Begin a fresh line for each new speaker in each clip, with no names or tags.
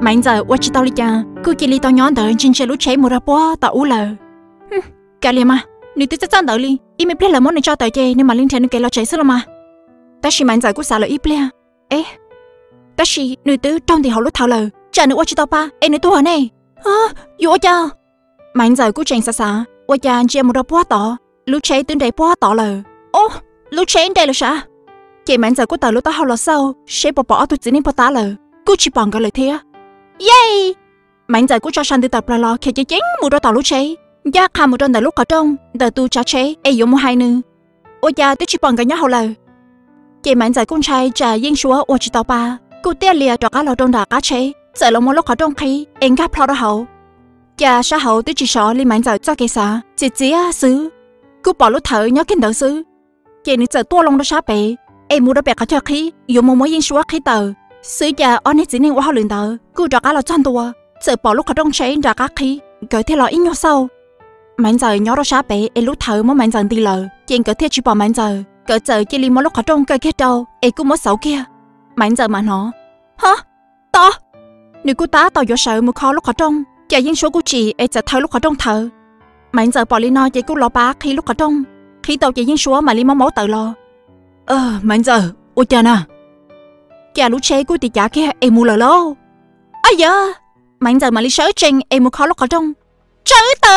Mạnh giờ qua chỉ tao đi cha, cứ chỉ li tao nhón tới trên chơi lúa cháy một ra bó tao u lờ. Cả liền mà, nếu tôi chắc chắn tới đi, im plei là món này cho tới chơi nên mà linh thiện cái lo cháy xưa mà. Ta chỉ mạnh giờ cũng xả lời im plei. Ê, ta chỉ nếu tôi trong thì họ lúa thảo lờ, chả nữa qua chỉ tao pa, em nếu tôi hả này? Yo cha. Mạnh giờ cũng tranh xa, qua cha chơi một ra bó tỏ, lúa cháy tới đây bó tỏ lờ. Ô, lúa cháy đây là sao? Chị mạnh giờ cũng tới lúa tao học là sao? Sẽ bỏ tôi chỉ nên bỏ ta lờ, cũng chỉ bằng cái lời thế. Yay! Mạnh giờ cũng cho sang đi tập lo khi chơi chính một đôi tàu lúa cháy, giá khăm một đôi đại lúc ở trong, đời tu trả cháy, ai dùng một hai nữa. Ôi cha, tôi chỉ bằng cái nhá hậu lời. Chị mạnh giờ cũng trai trả yên súa ôi chỉ tàu ba, cô tia lìa cho cá lò trong đà cá cháy, sợ là một lúc ở trong khi em gấp lo đó hậu. Cha xã hậu tôi chỉ sợ li mạnh giờ cho cái xã, chỉ xứ, cô bỏ lúa thở nhớ kinh đỡ xứ. Chị này giờ tua lông đó sát bể, em mua đó bẹt cả cho khí, dùng một mối yên súa khí tờ. Sứ cha ở đây chỉ nên qua luyện tờ, cứ cho cá là chăn tua, sợ bỏ lúc ở trong cháy ra cá khí, cởi theo lọ ít nhau sau. Mạnh giờ nhớ đó sát bể, em lúc thở mới mạnh giờ đi lờ, chuyện cởi theo chỉ bỏ mạnh giờ, cởi giờ chỉ li mỗi lúc ở trong cây kia đâu, em cũng mất xấu kia. Mạnh giờ mà nó, hả? To? Nếu cô ta tao vô sợ một kho lúc ở trong, cha yên số của chị em sẽ thở lúc ở trong thở. Mạnh giờ bỏ li no chị cũng lo bá khi lúc ở trong, khi tao chị yên số mà li máu tự lo. Mạnh giờ, ôi cha nè. Cha lũ chế của tỷ trả kia em mua lờ lô. Ây da, mạnh giờ mà lý sớ trình em mua khó lúc ở trong. Trời tờ.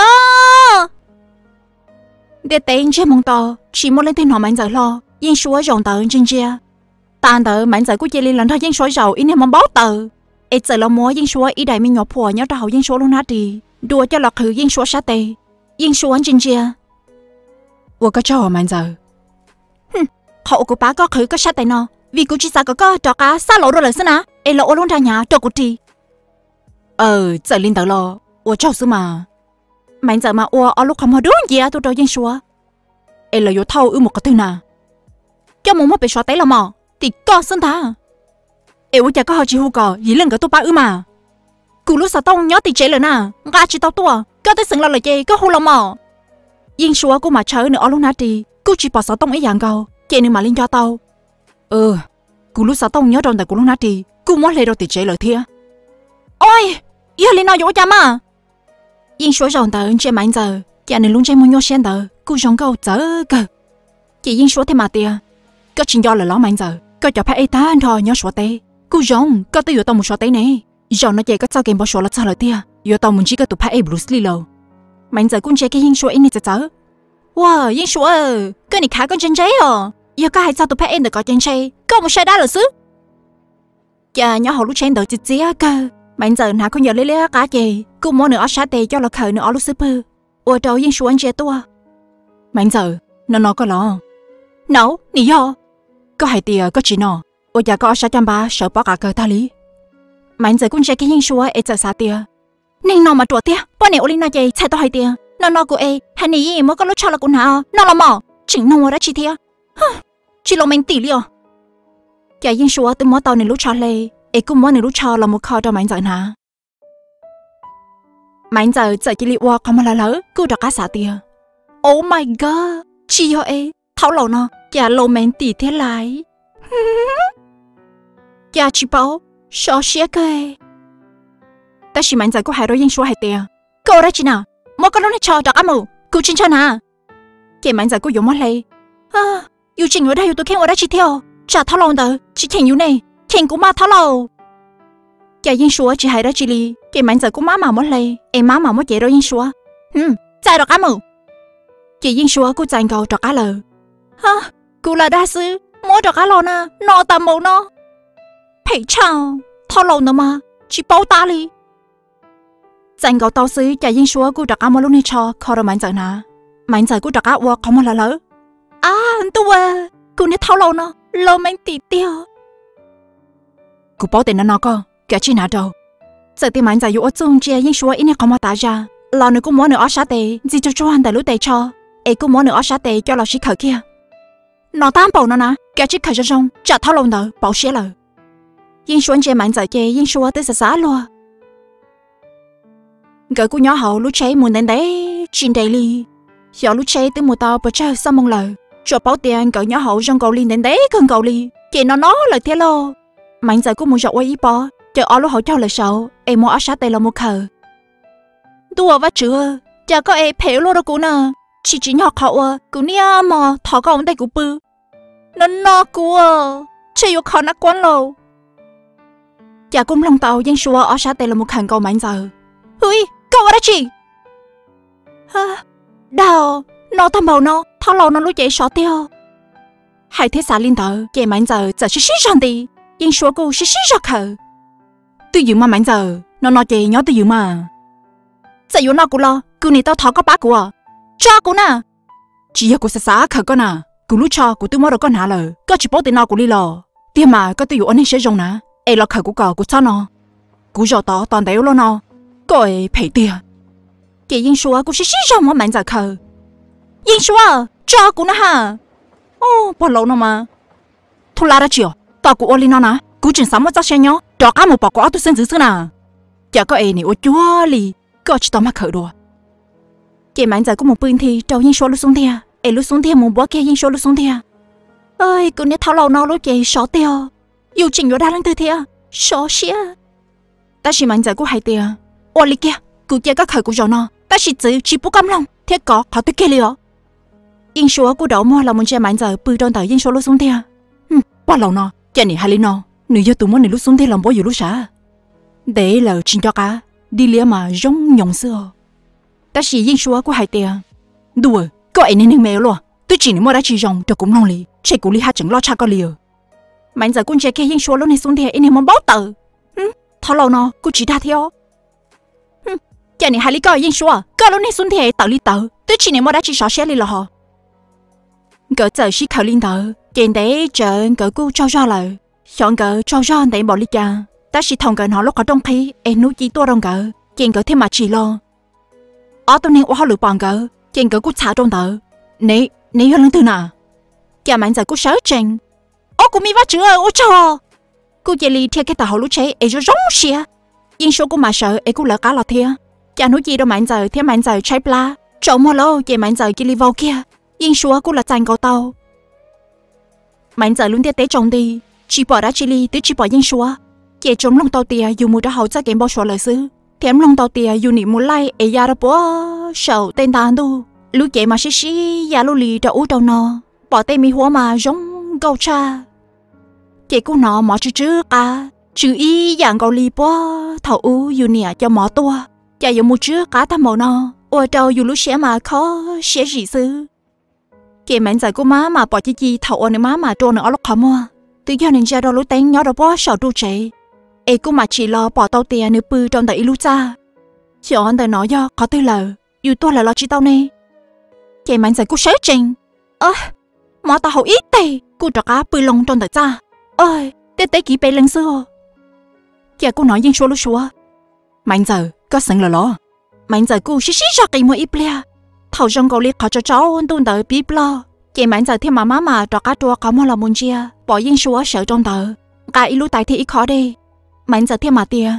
Để tên chế mong tờ, chỉ muốn lên tên họ mạnh giờ lo, yên súa rộng tờ trên chia. Tàn tờ mạnh giờ của chị lên lần thôi yên súa giàu in em mong báo tờ. Em giờ lo mua yên súa ý đại mình nhỏ phùa nhớ trào yên súa luôn hả đi. Đùa cho lọt khử yên súa sát tê, yên súa trên chia. Ủa có cho mạnh giờ. Hậu của bá có khử có sát tê nó. Vì cô chỉ sao có trò cá xa lộ rồi là sao nè? Em lộ luôn ra nhà trò của chị. Giờ linh tờ lo, ủa cháu xưa mà. Mạnh giờ mà ủa ở lúc không có đúng gì tôi trò dân xua. Em là vô thâu một cái thứ nào. Cho muốn mất bị xóa tay là mò, thì có xin thà. Em ủa chả có họ chỉ hù cò, dĩ lần cái tôi ba mà. Cú lúc sao tông nhớ thì chế lời nè, gà chỉ tao tua, có tới sừng là lời chê, có hù là mò. Dân xua cô mà chơi nữa ở lúc nãy thì, cô chỉ bỏ sao tông ấy dạng cầu, chê nữa mà linh cho tao. Cú lúc sao tông nhớ trong tại cú lúc nãy thì cú muốn lấy đâu thì chế lời thia. Ôi, yêu lên nói dỗ cha mà. Yên số rồng tờ trên mạnh giờ, cha nên luôn trên môi nhô sen tờ, cú rồng câu chở cơ. Chị yên số thêm mà tia, có chuyện do là lo mạnh giờ, có cho phải ta anh thôi nhớ số tê, cú rồng có tới yêu tao một số tê này, rồng nó chạy có sao game bỏ số là sao lời tia, yêu tao muốn chỉ có tụ phải Bruce Lee lâu. Mạnh giờ cũng chơi cái yên số này chở. Wow, yên số cái này khá con chân cháy à. Giờ có hai sao tụi phải em được có chân chơi, có một sai đá là xứ. Cha nhỏ họ lúc chen đợi chít chía cơ, mạnh giờ nào có nhớ lấy cá gì, cô mua nữa ở sát tê cho là khởi nữa ở lúc super. Ủa đâu yên xuống chơi tua. Mạnh giờ nó có lo. Nấu, nỉ do. Có hai tia có chỉ nó. Ủa giờ có ở sát trăm ba sợ bỏ cả cờ ta lý. Mạnh giờ cũng chơi cái yên xuống em giờ sát tia. Nên nó mà trộn tia, bao nhiêu linh na chơi chạy tao hai tia. Nó của em, hai nỉ mới có lúc cho là cũng nào, nó là mỏ, chỉnh nó đã chi tia. Chỉ lo mình tỉ liò. Cha yên số tôi muốn tao này lúc cho lê, em cũng muốn này lúc cho là một kho cho mạnh giờ nè. Mạnh giờ chỉ li qua không mà lỡ, cứ đọc cá xả tia. Oh my god, chi ho em, tháo lầu nó, cha lo mình tỉ thế lại. Cha chỉ bảo, sợ xía cơ. Ta chỉ mạnh giờ có hai đôi yên số hai tia. Cô ra chị nào, mỗi con nó cho đọc ấm cô chính cho nè. Chị mạnh giờ có dùng mất lê. Yêu trình ở đây tôi khen ở đây chỉ theo, chả tháo lòng đâu, chỉ khen yêu này, khen cũng mà tháo lòng. Cha yên số chỉ hay đó chỉ li, cái mạnh giờ cũng má mà mất lê, em má mà mất dễ đó yên số. Chạy được cá mù. Chị yên số cũng chạy cầu trọc cá lờ. Cô là đa sư, mỗi trọc cá lò nè, nó tầm màu nó. Phải chào, tháo lòng nữa mà, chỉ bao ta li. Chạy cầu tao sư, cha yên số cũng trọc cá màu lúc này cho, khó đâu mạnh giờ nè, mạnh giờ cũng trọc cá qua không mà lỡ. Tôi cô nên tháo lâu nó, lâu mình tỉ tiêu. Cô bảo tiền nó có, kẻ chi nào đâu. Giờ thì mạnh giờ dụ ở chung chia nhưng số ít này không mà tả ra. Lâu nữa cũng muốn nữa ở sát tệ, gì cho anh tại lúc tệ cho. Em cũng muốn nữa ở sát tệ cho là sĩ khởi kia. Nó tam bảo nó nè, kẻ chi khởi cho xong, chả tháo lâu đâu, bảo xế lời. Nhưng số chia mạnh giờ chia nhưng số tới xã luôn. Gỡ cô nhỏ hậu lúc cháy muốn đến đấy, chuyện đầy ly. Giờ lúc cháy tới mùa tao bật chơi sao mong lời. Cho bảo tiền cỡ nhỏ hậu trong cầu liên đến đấy cần cầu ly, chị nó nói lời thế lo. Mạnh giờ cũng muốn dọn qua ý bỏ, chờ ở lúc hậu cho lời sầu em mua ở sát đây là một khờ đùa vắt chữ chả có em phèo luôn đâu cú nè chỉ nhỏ khẩu cú nia mà thọ có ông đây cú bự nó cú chỉ có khó nát quán lâu chả cũng lòng tàu dân xua ở sát đây là một hàng câu mạnh giờ ui câu ở đó chị đào nó thầm bầu nó thao lâu nó lúc chạy xóa tiêu hai thế xã liên tờ chạy mạnh giờ giờ xí rằng đi dân xua cô xí ra khờ tôi dự mà mạnh giờ nó chạy nhớ tôi dự mà giờ yếu nó cũng lo cứ này tao thọ có bác của cho cô nè chỉ là cô xã khờ con à cô lúc cho cô tôi mới được con hả lời có chỉ bảo tiền nó của đi lo tiền mà có tôi yếu anh ấy sẽ dùng nè em lo khờ của cò của cho nó cô giờ tao toàn đéo lo nó coi phải tiền chị yên xua cô sẽ ra mà mạnh giờ khờ yên xua cho cô nè ha bao lâu nó mà thôi la ra chiều tao của oli nó nè cô chỉ sắm một chiếc xe nhó cho cả một bao quả tôi xin giữ nè chả có em này ô chúa lì có chỉ tao mắc khờ đùa chị mạnh giờ có một bên thì trâu yên xua lúc xuống thia em lúc xuống thia một bó kia yên xua lúc xuống thia ơi cô nè tháo lâu nó lúc chị xóa tiêu yêu trình vô đa lên từ thia xóa xía ta chỉ mạnh giờ cô hay tiền oli kia cô kia các khờ của rồi nó ta chỉ bố cam lòng thế có họ tôi kia liều yên xua cô đổ mua là một trẻ mạnh giờ bự trong tờ yên xua lúc xuống thia bao lâu nó cha này hay lên nó nữ do tụi mình lúc xuống thia làm bố dù lúc xả để là chính cho cả đi lia mà giống nhộng xưa ta chỉ yên xua cô hay tiền đùa có ai nên mèo luôn tôi chỉ mua đã chỉ rong cho cũng lòng lì chạy cũng li hát chẳng lo cha có liều mạnh giờ con trẻ kia yên xua lúc này xuống thia anh em muốn báo tờ thao lâu nó cô chỉ tha theo cha này hay lý coi yên xua có lúc này xuống thia tờ li tờ tôi chỉ mua đã chỉ xóa xe li là họ cỡ giờ xí khẩu linh tờ trên đấy chờ cỡ cô cho ra lời chọn cỡ cho ra để bỏ đi cha ta chỉ thông cỡ nó lúc có trong khi em nuôi chỉ tua trong cỡ trên cỡ thêm mà chỉ lo ở tôi nên qua lựa bằng cỡ trên cỡ cô xả trong tờ nè hơn lần từ nào cha mạnh giờ cô sợ chừng cô mi vắt chữ cho cô chỉ li theo cái tờ họ lúc chế em rồi rống xía nhưng số cô mà sợ em cô lỡ cá lọt thia cha nuôi gì đâu mạnh giờ theo mạnh giờ trái pla trộn mua lâu chị mạnh giờ chỉ li vào kia yên xua cô là tranh cầu tàu mạnh giờ luôn tế trồng đi chỉ bỏ đã chili tới chỉ bỏ yên xua chị trồng lông tàu tia dù mùi đã hậu cho kém bao số lời xứ thèm lông tàu tia dù niệm muốn lai ấy ra đó bố sầu tên tàn đu lúc chị mà xí ya lu lì đã ú đầu nó bỏ tay mi hoa mà giống câu cha chị cô nó mỏ chứ chữ y dạng cầu lì bố thầu ú dù nè cho mỏ tua chả dù một trước cá tham màu nó ôi trâu dù lúc sẽ mà khó sẽ gì xứ chị mạnh giờ cô má mà bỏ chi thầu ở nơi má mà trôn ở lúc khó mua từ giờ nên ra đó lúc tén nhớ đó bó sợ tru chế ê cô mà chỉ lo bỏ tàu tiền nếu bự trong đời lúc cha chọn đời nói do có tư lờ dù tôi là lo chỉ tao nè chị mạnh giờ cô sớ trình mà tao hậu ít tê cô trọ cá bự lông trong đời cha ơi tế kỹ bê lần xưa chị cô nói dân số lúc xua mạnh giờ có sẵn là lo mạnh giờ cô xí ra kỳ mua ít bia thầu trong cầu liệt họ cho cháu tuôn tới bíp lo chị mạnh giờ thêm mà trọ cá chua có mua là muốn chia bỏ yên xúa sợ trong tờ cái lúc tại thì ít khó đi mạnh giờ thêm mà tia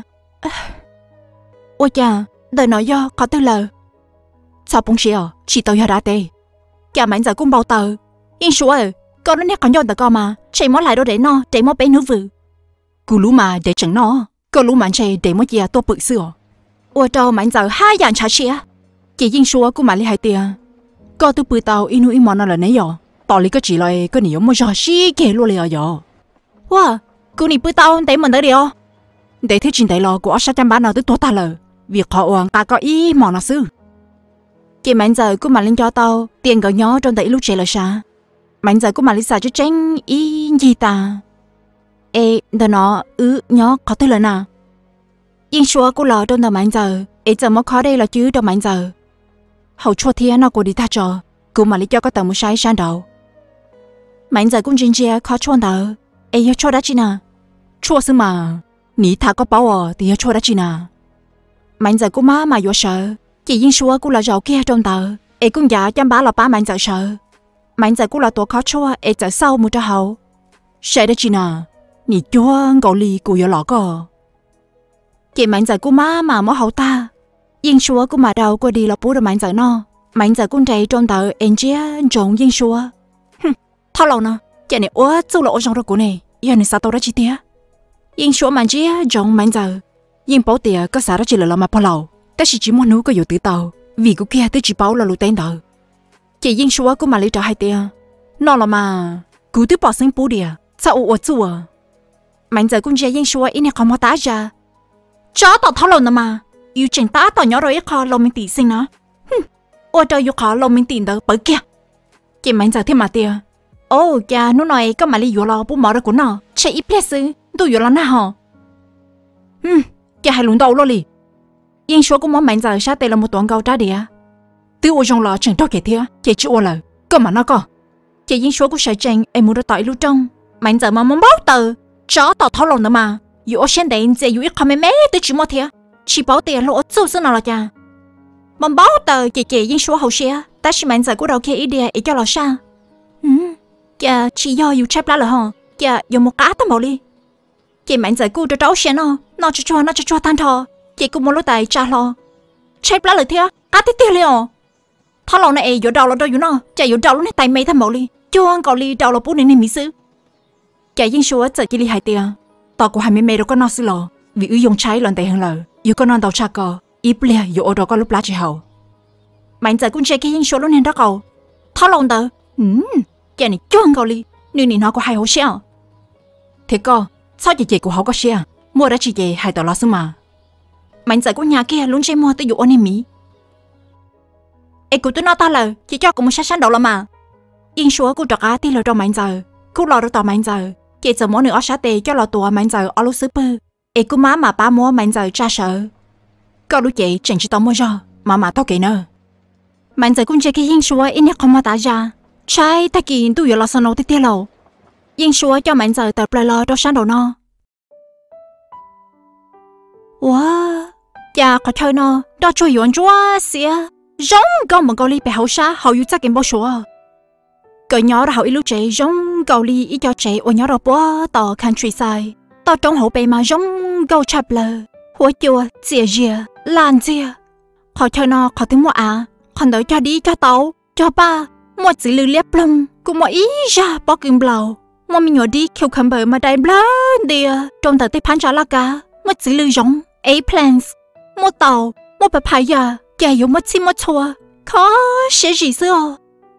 ôi cha đời nói do có tư lờ sao bông xìa chỉ tao đã tê cha mạnh giờ cũng bao tờ yên xúa con nó nét còn nhon tờ con mà chạy mót lại đâu để nó chạy mót bé nữa vừa cô lú mà để chẳng nó cô lú mạnh chạy để mót chia tôi bự sữa ôi trâu mạnh giờ hai dạng trả xìa chị yên xúa cô mà lấy hai tia có tôi bự tàu inu im món nó là nấy rồi tao lấy cái chỉ lại cái nhiều mà giờ xí kề luônเลยrồi wow cô này bự tàu để mình tới đi không để thế chuyện đấy lo của sát trăm bán nào tới tối ta lờ việc họ uống ta có ý món nào xứ chị mạnh giờ cô mà lên cho tao tiền gạo nhỏ trong tay lúc trẻ là sao mạnh giờ cô mà lấy xài cho tránh ý gì ta ê đợt nó nhỏ có tới lần nào yên xua cô lờ trong tờ mạnh giờ ê giờ mới khó đây là chứ trong mạnh giờ hậu chua thia nó cô đi ta cho cô mà lấy cho có tờ một sai sang đầu mạnh giờ cũng chính chia khó chua tờ ê yêu chua đã chi nào chua xứ mà ní thà có bao thì yêu chua đã chi nào mạnh giờ cô má mà vô sợ chị yên xua cô là giàu kia trong tờ ê cũng dạ chăm bá là ba mạnh giờ sợ mạnh giờ cô là tổ khó chua ê giờ sau một trò hậu sợ đã chi nào ní chua cậu lì cô vô lọ co chị mạnh giờ cô má mà mất hậu ta yên xua cô mà đầu cô đi là bố được mạnh giờ nó mạnh giờ con trai trong tờ em chia trộn yên xua thao lâu nó chị này ủa chú lộ trong đó của này giờ này sao tao đã chi tiết yên số mà chỉ trong mạnh giờ yên bảo tiệt có xã đó chỉ là mà bao lâu ta chỉ muốn nấu có nhiều tự tàu vì của kia tới chỉ bảo là lụt tên đầu chỉ yên số của mà lấy trả hai tiền nó là mà cứ tới bỏ sinh bố địa sao ở chùa mạnh giờ cũng chỉ yên số in này không có tá ra chó tao tháo lồn mà yêu chỉnh tá tao nhỏ rồi khó lòng mình tỉ sinh nó ở đây yêu khó lòng mình tỉ đó bởi kia chỉ mạnh giờ thêm mà tiền ô cha nó nói có mà lấy yêu lo bố mở ra của nó chạy ít place tôi yêu lo na hả cha hay lún đầu lo li yên số cũng muốn mạnh giờ sát đây là một tuần gạo trả địa từ ở trong lò chỉnh đó kể thiệt chỉ chịu lời cơ mà nó có chỉ yên số cũng sợ chỉnh em muốn tại lúc trong mạnh giờ mà muốn báo tờ chó tao tháo lồn mà yêu xem đấy giờ yêu ít không mấy tôi chỉ một thiệt chỉ bảo tiền lộ chút xíu nào là cha muốn báo tờ chỉ yên số hậu xe ta chỉ mạnh giờ của đầu kia ý địa ý cho là sao cha chỉ do yêu chép lá là hả cha yêu một cá tao bảo đi chị mạnh giờ cô cho cháu xe nó cho tan thò chị cũng muốn lối tài trả lo chép lá lời thiệt cá tí tiền liền thằng lão này yêu đầu là đâu yêu nó cha yêu đầu lúc này tay mấy thằng bảo đi cho anh cậu đi đầu là bố nên mỹ sư cha yên số giờ chỉ đi hai tiền tao cũng hai mấy đâu có nó xí lò vì ưu dùng trái lần tay hơn lời yêu con non đầu cha cò ít bia yêu ở đó có lúc lá chỉ hậu mạnh giờ cũng chơi cái yên số lúc này đó cậu thằng lão đó cha này cho anh cậu đi nên nó có hai hố xe thế co sao chị của họ có xe mua đã chị hai tờ lo xứ mà mạnh giờ của nhà kia luôn chơi mua tới dụ anh em mỹ em của tôi nói ta là chị cho cũng một sát đầu là mà yên số của trọc á thì là trong mạnh giờ cô lo được tàu mạnh giờ chị giờ mỗi nửa ở sát tề cho lo tùa mạnh giờ ở lúc xứ bơ em của má mà ba mua mạnh giờ cha sợ câu lúc chị chỉnh chỉ tao mua cho mà tao kể nữa mạnh giờ cũng chơi cái yên số em không mà ta ra trái ta kỳ tôi là sao nó tới tiêu lầu yên số cho mạnh giờ tập lại lo cho sáng đầu no wow cha có chơi no đó chơi yuan chúa xía giống con một câu ly bị hậu sa hậu yêu chắc kiếm bao số cởi nhỏ đã hậu ít lúc trẻ giống câu ly ít cho trẻ ở nhỏ đó bố tỏ countryside tỏ trong hậu bề mà giống câu chập lờ hoa chùa dìa dìa lan dìa họ chơi no họ tiếng mua còn đợi cho đi cho tàu cho ba một chỉ lư liếp lông cũng một ý ra bỏ kim blau một mình nhỏ đi kêu khẩm bờ mà đầy blan đìa trong tờ tây phán trả lá cá một chỉ lư giống plants một tàu một papaya chả dùng một chim một chua khó sẽ gì xưa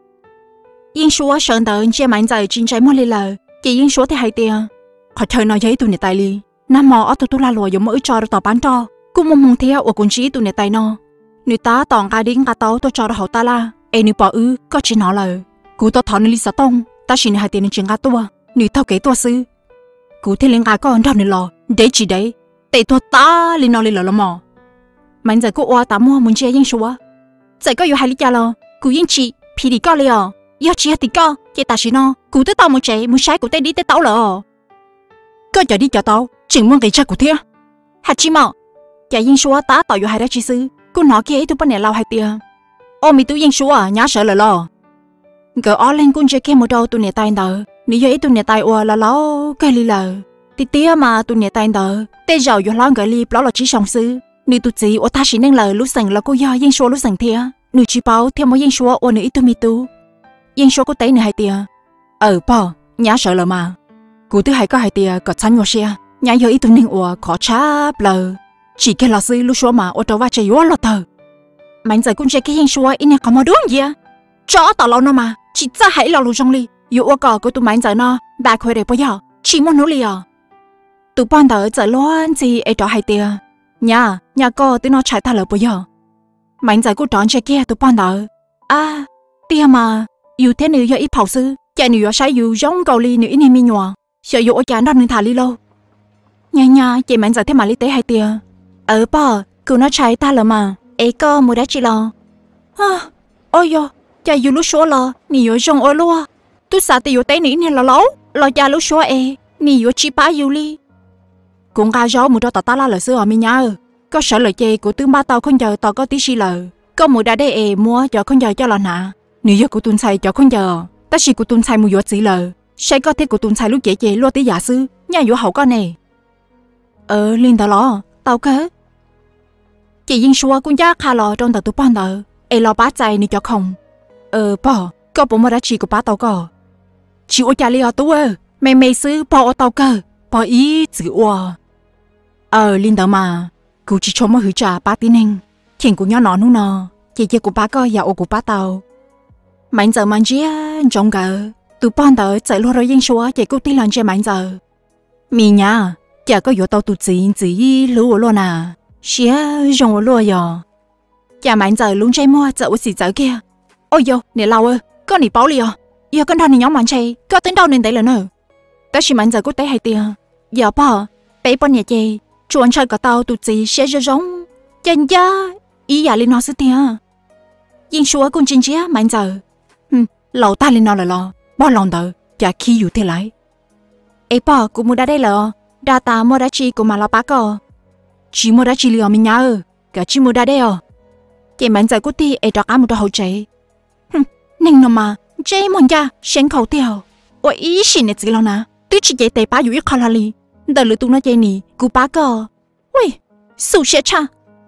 yên số sơn tờ che mạnh giờ trên trái mua lì lờ chỉ yên số thì hay tiền họ chơi nói giấy tụi này tài li nam mò ở tụi la lùa dùng mỗi trò tỏ bán trò cũng mong theo ở cuốn chỉ tụi này tài no người ta tỏng cái đinh cái tàu tôi cho đó hậu ta la em nữ bỏ có chỉ nói là cú tao thọ nên lý sao tông ta chỉ hai tiền nên chuyện gạt tua nữ tao kể tua sư cú thấy lên gái con đâu nên lo để chỉ đấy để tua ta lên nó lên lò mò mạnh giờ cô oa ta mua muốn chơi yên số giờ có yêu hai lý cha lo cú yên chị phi đi co liền yêu chị thì co chị ta chỉ nó cú tới tao muốn chơi muốn sai cú tới đi tới tao lờ có giờ đi cho tao chỉ muốn cái cha của thế hạt chi mò giờ yên số ta tao yêu hai đó chỉ sư cô nói kia tụi bên này lao hai tiền mi tụi yên số nhá sợ là lo cỡ ó lên cũng chơi kia một đầu tụi này tay đỡ nếu vậy tụi này tay oa là lo cái li lờ tía mà tụi này tay đỡ tê giàu yêu lo cái li đó là chỉ sòng sư nếu tụi chị ở ta chỉ nên lời lúc sành là cô do yên số lúc sành thia nếu chỉ bảo theo mỗi yên số ở nữ tụi mi tu yên số có té nữa hai tia bỏ nhá sợ là mà cụ thứ hai có hai tia có chăn ngô xe nhá giờ ít tụi nên ở khó chắp lờ chỉ cái là sư lúc số mà ở đâu va chơi yếu lọt thờ mạnh giờ cũng chơi cái yên số in không có đúng gì chó tao lâu nó mà chỉ ra hãy lo luôn trong ly yếu ở cỏ của tụi mạnh giờ nó đại khỏe để bây giờ chỉ muốn nấu lì tụi ban đầu giờ luôn gì ở đó hai tia nhà cô tụi nó chạy ta lỡ bây giờ mạnh giờ cô tròn chơi kia tụi ban đầu tia mà yêu thế nữ do ít phao sư chạy nữ sai yêu giống cầu ly nữ in mi nhòa sợ yêu ở nhà nó nên thả ly lâu nhà chị mạnh giờ thế mà ly tế hai tia bỏ cô nó chạy ta lỡ mà có mua đã chị lo ôi yo cha yêu lúc số lo nữ trong ở luôn tôi sợ tiêu tế nữ nên là lâu lo cha lúc số nữ chỉ ba yêu ly cũng ga gió một đôi tao ta la lời xưa ở mình nhá có sợ lời chê của tướng ba tao không giờ tao có tí xí lời có một đã để mua cho không giờ cho là nạ nếu giờ của tuần sai cho không giờ ta chỉ của tuần sai một giọt xí lời sai có thể của tuần sai lúc chê lo tí giả sư nhà vô hậu con này liên tao lo tao cơ chị yên xua cũng chắc khá lo trong tao tụi ban đầu lo bá chạy nếu cho không bỏ có bộ mà đã chỉ của bá tao có chịu ở nhà li ở tú mày sư bỏ ở tao cơ bỏ ý chữ ua linh đó mà cô chỉ cho mà hứa trả ba tin anh chuyện của nhỏ nó nu nọ chị của ba coi giàu của ba tàu mạnh giờ mạnh chia trong cả tụi bọn tớ chạy luôn rồi yên xóa chị cô tin lần chơi mạnh giờ mình nhá chả có yếu tàu tụt gì lúa luôn à xía rong luôn rồi chả mạnh giờ luôn chơi mua chợ xì chợ kia ôi yo nè lâu ơi có nè bảo liền giờ con thằng này nhóm mạnh chơi có tính đâu nên đấy là nữa ta chỉ mạnh giờ cô té hay tiền giờ bỏ bé bọn nhà chơi chuồn chơi cả tàu tụt gì xía rong chân da ý giả lên nó sẽ tiền yên xóa con chân chia mạnh giờ lâu ta lên nó là lo bỏ lòng tớ chả khiอยู่thế lại ấy bỏ cũng mua đã đây là đa ta mua đã chi của mà lo bác co chỉ mua đã chi liều mình nhớ cả chỉ mua đã đây cái mạnh giờ của ti ấy đọc ám một hậu chế nên nó mà chế mòn cha sen khẩu tiêu ôi ý xin này chỉ lo nè tôi chỉ chế tệ báอยู่ít khó là li đợi lựa tụi nó chế nì của bác co ui sụt sẽ cha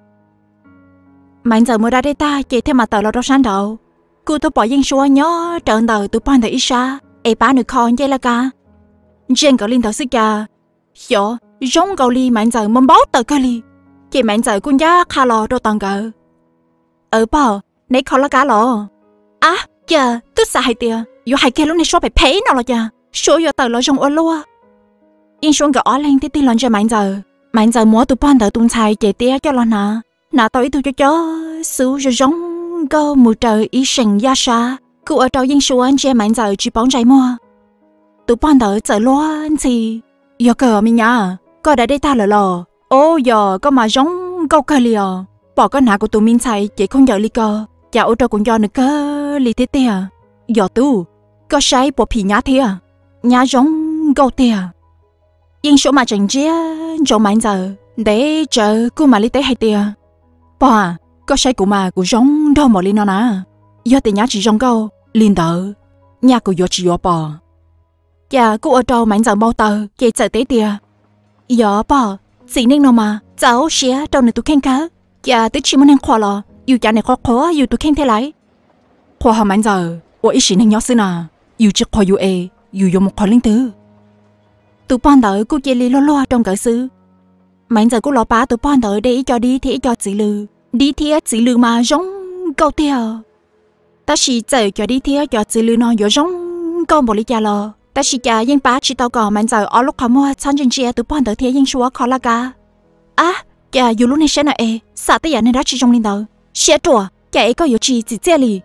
mạnh giờ mua đã đây ta chế thêm mà tờ lo đó sáng đầu cô tôi bỏ yên xóa nhớ trận đầu tụi bọn thấy ít xa ấy bá được con chơi là cả trên cậu linh tàu xích cha hiểu giống cậu li mạnh giờ mong báo tờ cơ li chị mạnh giờ con giá khá lo đâu toàn cỡ ở bao nãy khó là cả lo à giờ tôi sợ hai tia dù hai kia lúc này số phải phế nào rồi cha số giờ tờ lo trong ô lúa yên xuống gõ lên tí tí lần cho mạnh giờ múa tụi bọn tờ tung xài chạy tia cho lo nà tôi tôi cho xíu rồi giống câu mùi trời ý sành gia xa cụ ở đâu yên xuống che mạnh giờ chỉ bóng trái mua tụi bọn tớ chạy luôn thì giờ cờ mình nhá có đã đây ta lò ô giờ có mà giống câu cờ liò bỏ con hạ của tụi mình xài chỉ không giờ li cờ chả ô tô cũng do nữa cơ li thế tia giờ tu có sai bộ phì nhá thế nhá giống câu tia yên số mà chẳng chia giống mạnh giờ để chờ cô mà li tế hay tia bỏ có sai của mà của giống đâu mà li nó nè giờ thì nhá chỉ giống câu liên tờ nhà của giờ chỉ bỏ dạ cô ở đâu mạnh giờ mau tờ chị sợ tế tia giờ bỏ chỉ nên nó mà cháu xía đâu này tụi khen cá dạ tôi chỉ muốn ăn khoa lò yêu cha này khó yêu tụi khen thế lại khoa họ mạnh giờ ủa ít xin anh nhớ xin à yêu chỉ khoa yêu yêu dùng một khoa linh tứ tụi bọn tớ cô chơi li lo trong cỡ xứ mạnh giờ cô lo bá tụi bọn tớ để cho đi thì cho chỉ lư đi thì chỉ lư mà giống câu tia ta chỉ chạy cho đi thì cho chỉ lư nó giống câu một lý cha lo ta chỉ cha yên bá chỉ tao có mạnh giờ ở lúc họ mua chăn chân chia tụi bọn tớ thì yên xóa khó là cả à cha dù lúc này sẽ là sao tới giờ này đã chỉ trong linh tớ sẽ trùa cha có yếu chỉ chia lì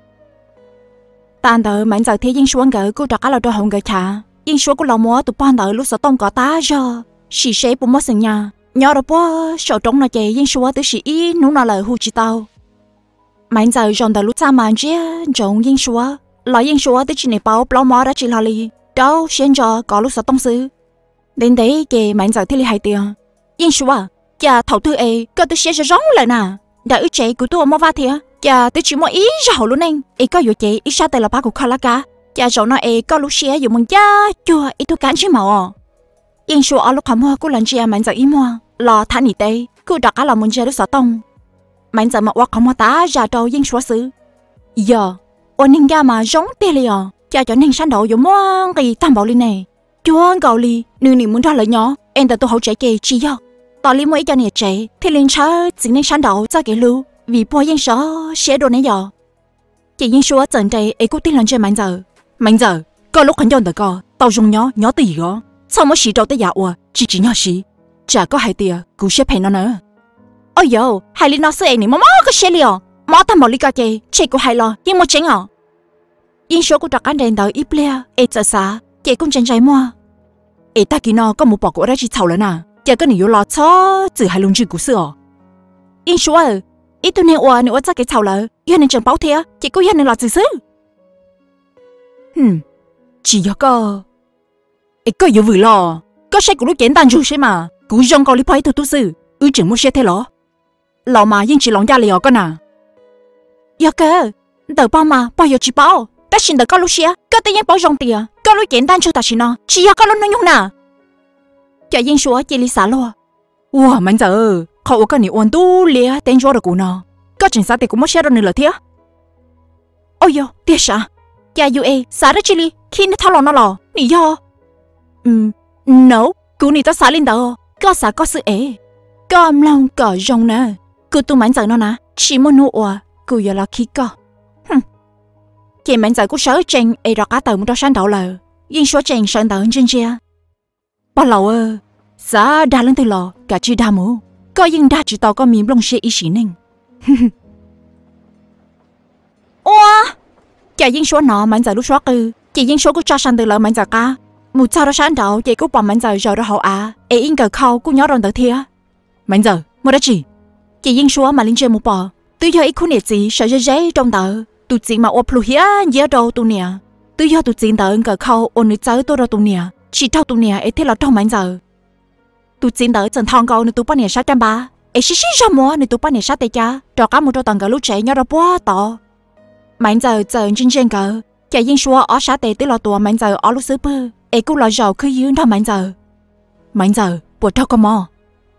tan tớ mạnh giờ thì yên xóa gỡ cô đặt cái lò đồ hồng gỡ cha yên xóa cô lò mua tụi bọn tớ lúc sợ tông có ta rồi chỉ sẽ bù mất sừng nhà nhỏ đó bố sợ trống là chạy yên xóa tới chỉ ý nú nào lời hú chỉ tao mạnh giờ dòng tớ lúc xa mà chia trống yên xóa lo yên xóa tới chỉ này bao mỏ đã chỉ lo lì đâu xuyên cho có lúc sợ tông sư đến đấy kì mạnh giờ thì li hai tiền yên xóa cha thầu tư có tôi sẽ rong lại nè đã ước chạy của tôi mua va thiệt cha tôi chỉ mua ý giàu luôn anh có vụ chạy ít sao tay là ba của kho lá cá cha rồi nó có lúc xe dùng mình cha chua tôi cán chứ màu yên xóa ở lúc họ mua cô lần chia mạnh giờ ý mua lo thả nỉ tê cô đặt là mình chia lúc sợ tông mạnh giờ mà qua không mua tá ra đâu yên xóa xứ giờ ôn ninh ga mà rong tê liền cha cho nên sáng đầu dùng mua cái tam bảo linh này chúa cầu li nương niệm muốn ra lời nhỏ em tôi hậu trẻ kì chi do tao li mấy cho nè trẻ thì linh cha chỉ nên sáng đầu cho cái lưu vì bao yên sợ sẽ đồ này giờ chỉ yên xóa trận đây cũng tin lần chơi mạnh giờ có lúc hắn chọn được co tao dùng nhỏ từ gì đó sao mới xí đâu tới giờ chỉ nhỏ xí chả có hai tia cũng sẽ phải nó nữa ôi yo hai li nó sẽ này mà có sẽ liò mà tam bảo li cả kì chỉ có hai lo nhưng mà chính yên số của trạc anh đèn tờ ít lea sợ xa chị cũng chân trái mua ta kỳ nó có một bỏ của ra chỉ thầu lên à chị có nhiều lo cho chỉ hai lùng chữ của sữa yên số ít tôi nên nếu chắc cái thầu là yên nên chẳng báo thế chị có yên nên là gì chứ chỉ có có nhiều vừa lo có sai của lúc简单就是嘛cũng giống có lý phải tôi sư chẳng muốn xe thế lo mà yên chỉ lòng gia liều con à giờ cơ tờ bao mà bao giờ chỉ bao ta xin được có lúc xia có tiền bảo rong tiền có lúc简单cho ta xin nó chỉ có lúc nó nhung nè cho yên số chỉ lý xả lo wow mạnh giờ họ có nhiều ôn tu lia tên cho được của nó có chuyện sao thì cũng mất xe rồi nữa là thế ôi yo tiếc sao cha yêu xả ra chỉ lý khi nó thao lò nó lò lý do no Cú này tao xả lên đó, có xả có sự ế, có âm lòng có rong nè, cú tu mạnh giờ nó nè, chỉ muốn nụ à, cú giờ là khí có. Chị mạnh giờ cú sợ chèn, ế rõ cá tàu một đôi sáng đầu lờ, yên số chèn sơn tàu trên chia. Bao lâu giá đa lên từ lò, cả chỉ đa mù, có yên đa chỉ tao có miếng lông xe ý xí nè. Oa, chị yên số nọ mạnh giờ lúc xóa chị yên số cú cho sang từ lờ mạnh giờ cá. Một sao đó sáng đầu chị cũng bỏ mạnh giờ rồi đó hậu à, ế yên cờ khâu cũng nhớ rồi tới thia. Mạnh giờ, một đó chị yên số mà lên chơi một bò, tôi giờ ít khu nè gì sợ dễ trong tờ, tụi chị mà ốp lùi nhớ đâu tụi nè, tôi giờ tụi chị tờ cờ khâu ôn nữ cháu tôi đâu tụi nè, chỉ thâu tụi nè ế thế là trong mạnh giờ, tụi chị tờ chân thong câu nữ tụi bao nè sát trăm ba, ế xí ra mua nữ tụi bao nè sát tê cha, cho cá một trâu tầng cờ lúc trẻ nhớ đâu quá to, mạnh giờ trên cờ, chị yên số ở sát tê tới lo tụi mạnh giờ ở lúc xứ bơ. Ê cô lo giàu cứ dưới đó mạnh giờ buộc đâu có mò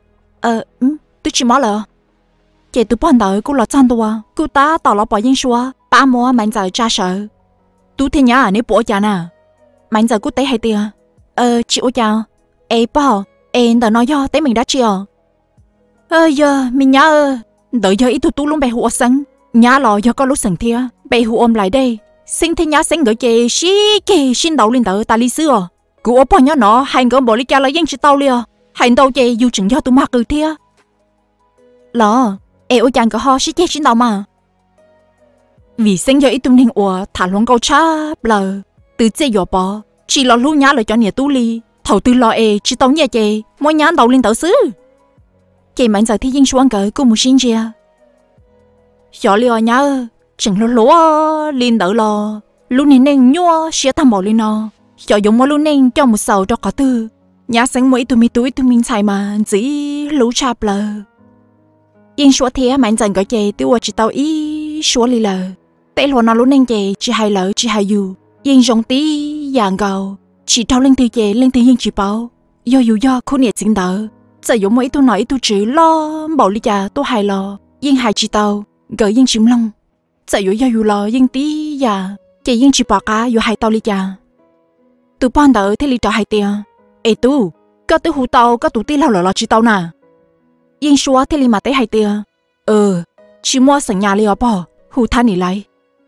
tôi chỉ mò lợ chị tôi bọn đợi cô lo chăn tôi cô ta tỏ lo bỏ yên xua ba mua mạnh giờ cha sợ tôi thì nhá nếu bỏ cha nè mạnh giờ cô tế hay tia chị ô chào ê bỏ ê đợi nói do tế mình đã chiều giờ mình nhá đợi giờ ít tôi luôn bè hụa sẵn nhá lo do có lúc sẵn thia bè hụa ôm lại đây sinh thế nhá sinh gửi chị xí xin đầu lên tờ ta lý xưa cô bỏ nhá nó hành gom bỏ lý cha là yên chỉ tao liền hành đâu chị dù chừng cho tôi mặc cứ thia lọ ê ôi chàng có ho xí chết xin đầu mà vì sinh cho ít tung hình ủa thả luôn câu cha lờ từ chế dọ bỏ chỉ lo lu nhá lời cho nhà tu ly thầu tư lo ê chỉ tao nhà chị mỗi nhá đầu lên tờ xứ chị mạnh giờ thì yên xuống cỡ cô một xin chia nhỏ liò nhá chừng lo lúa lên đỡ lo lúc này nên nhua xía tham bảo lên nó cho dùng mỗi lúc nên cho một sầu cho cả tư nhà sáng mỗi tụi mình xài mà chỉ lú chạp lờ yên số thế mạnh dần gọi chị tiêu chỉ tao ý số lì lờ tệ lo nó lúc nên chị chỉ hay lỡ chỉ hay dù yên giống tí dạng gầu chỉ tao lên từ chị lên từ yên chỉ bảo do khu nhiệt chính đỡ giờ dùng mỗi tôi nói tôi chỉ lo bảo lý cha tôi hay lo yên hay chỉ tao gửi yên chim long giờ dù lo yên tí già chị yên chỉ bỏ cá dù hay tao lý cha tụi bọn đỡ thế lý trò hay tiền ê tu có tới hú tao có tụi tí lao lo chỉ tao nè yên xóa thế lý mà tới hay tiền chỉ mua sẵn nhà liò bỏ hú tha nỉ lại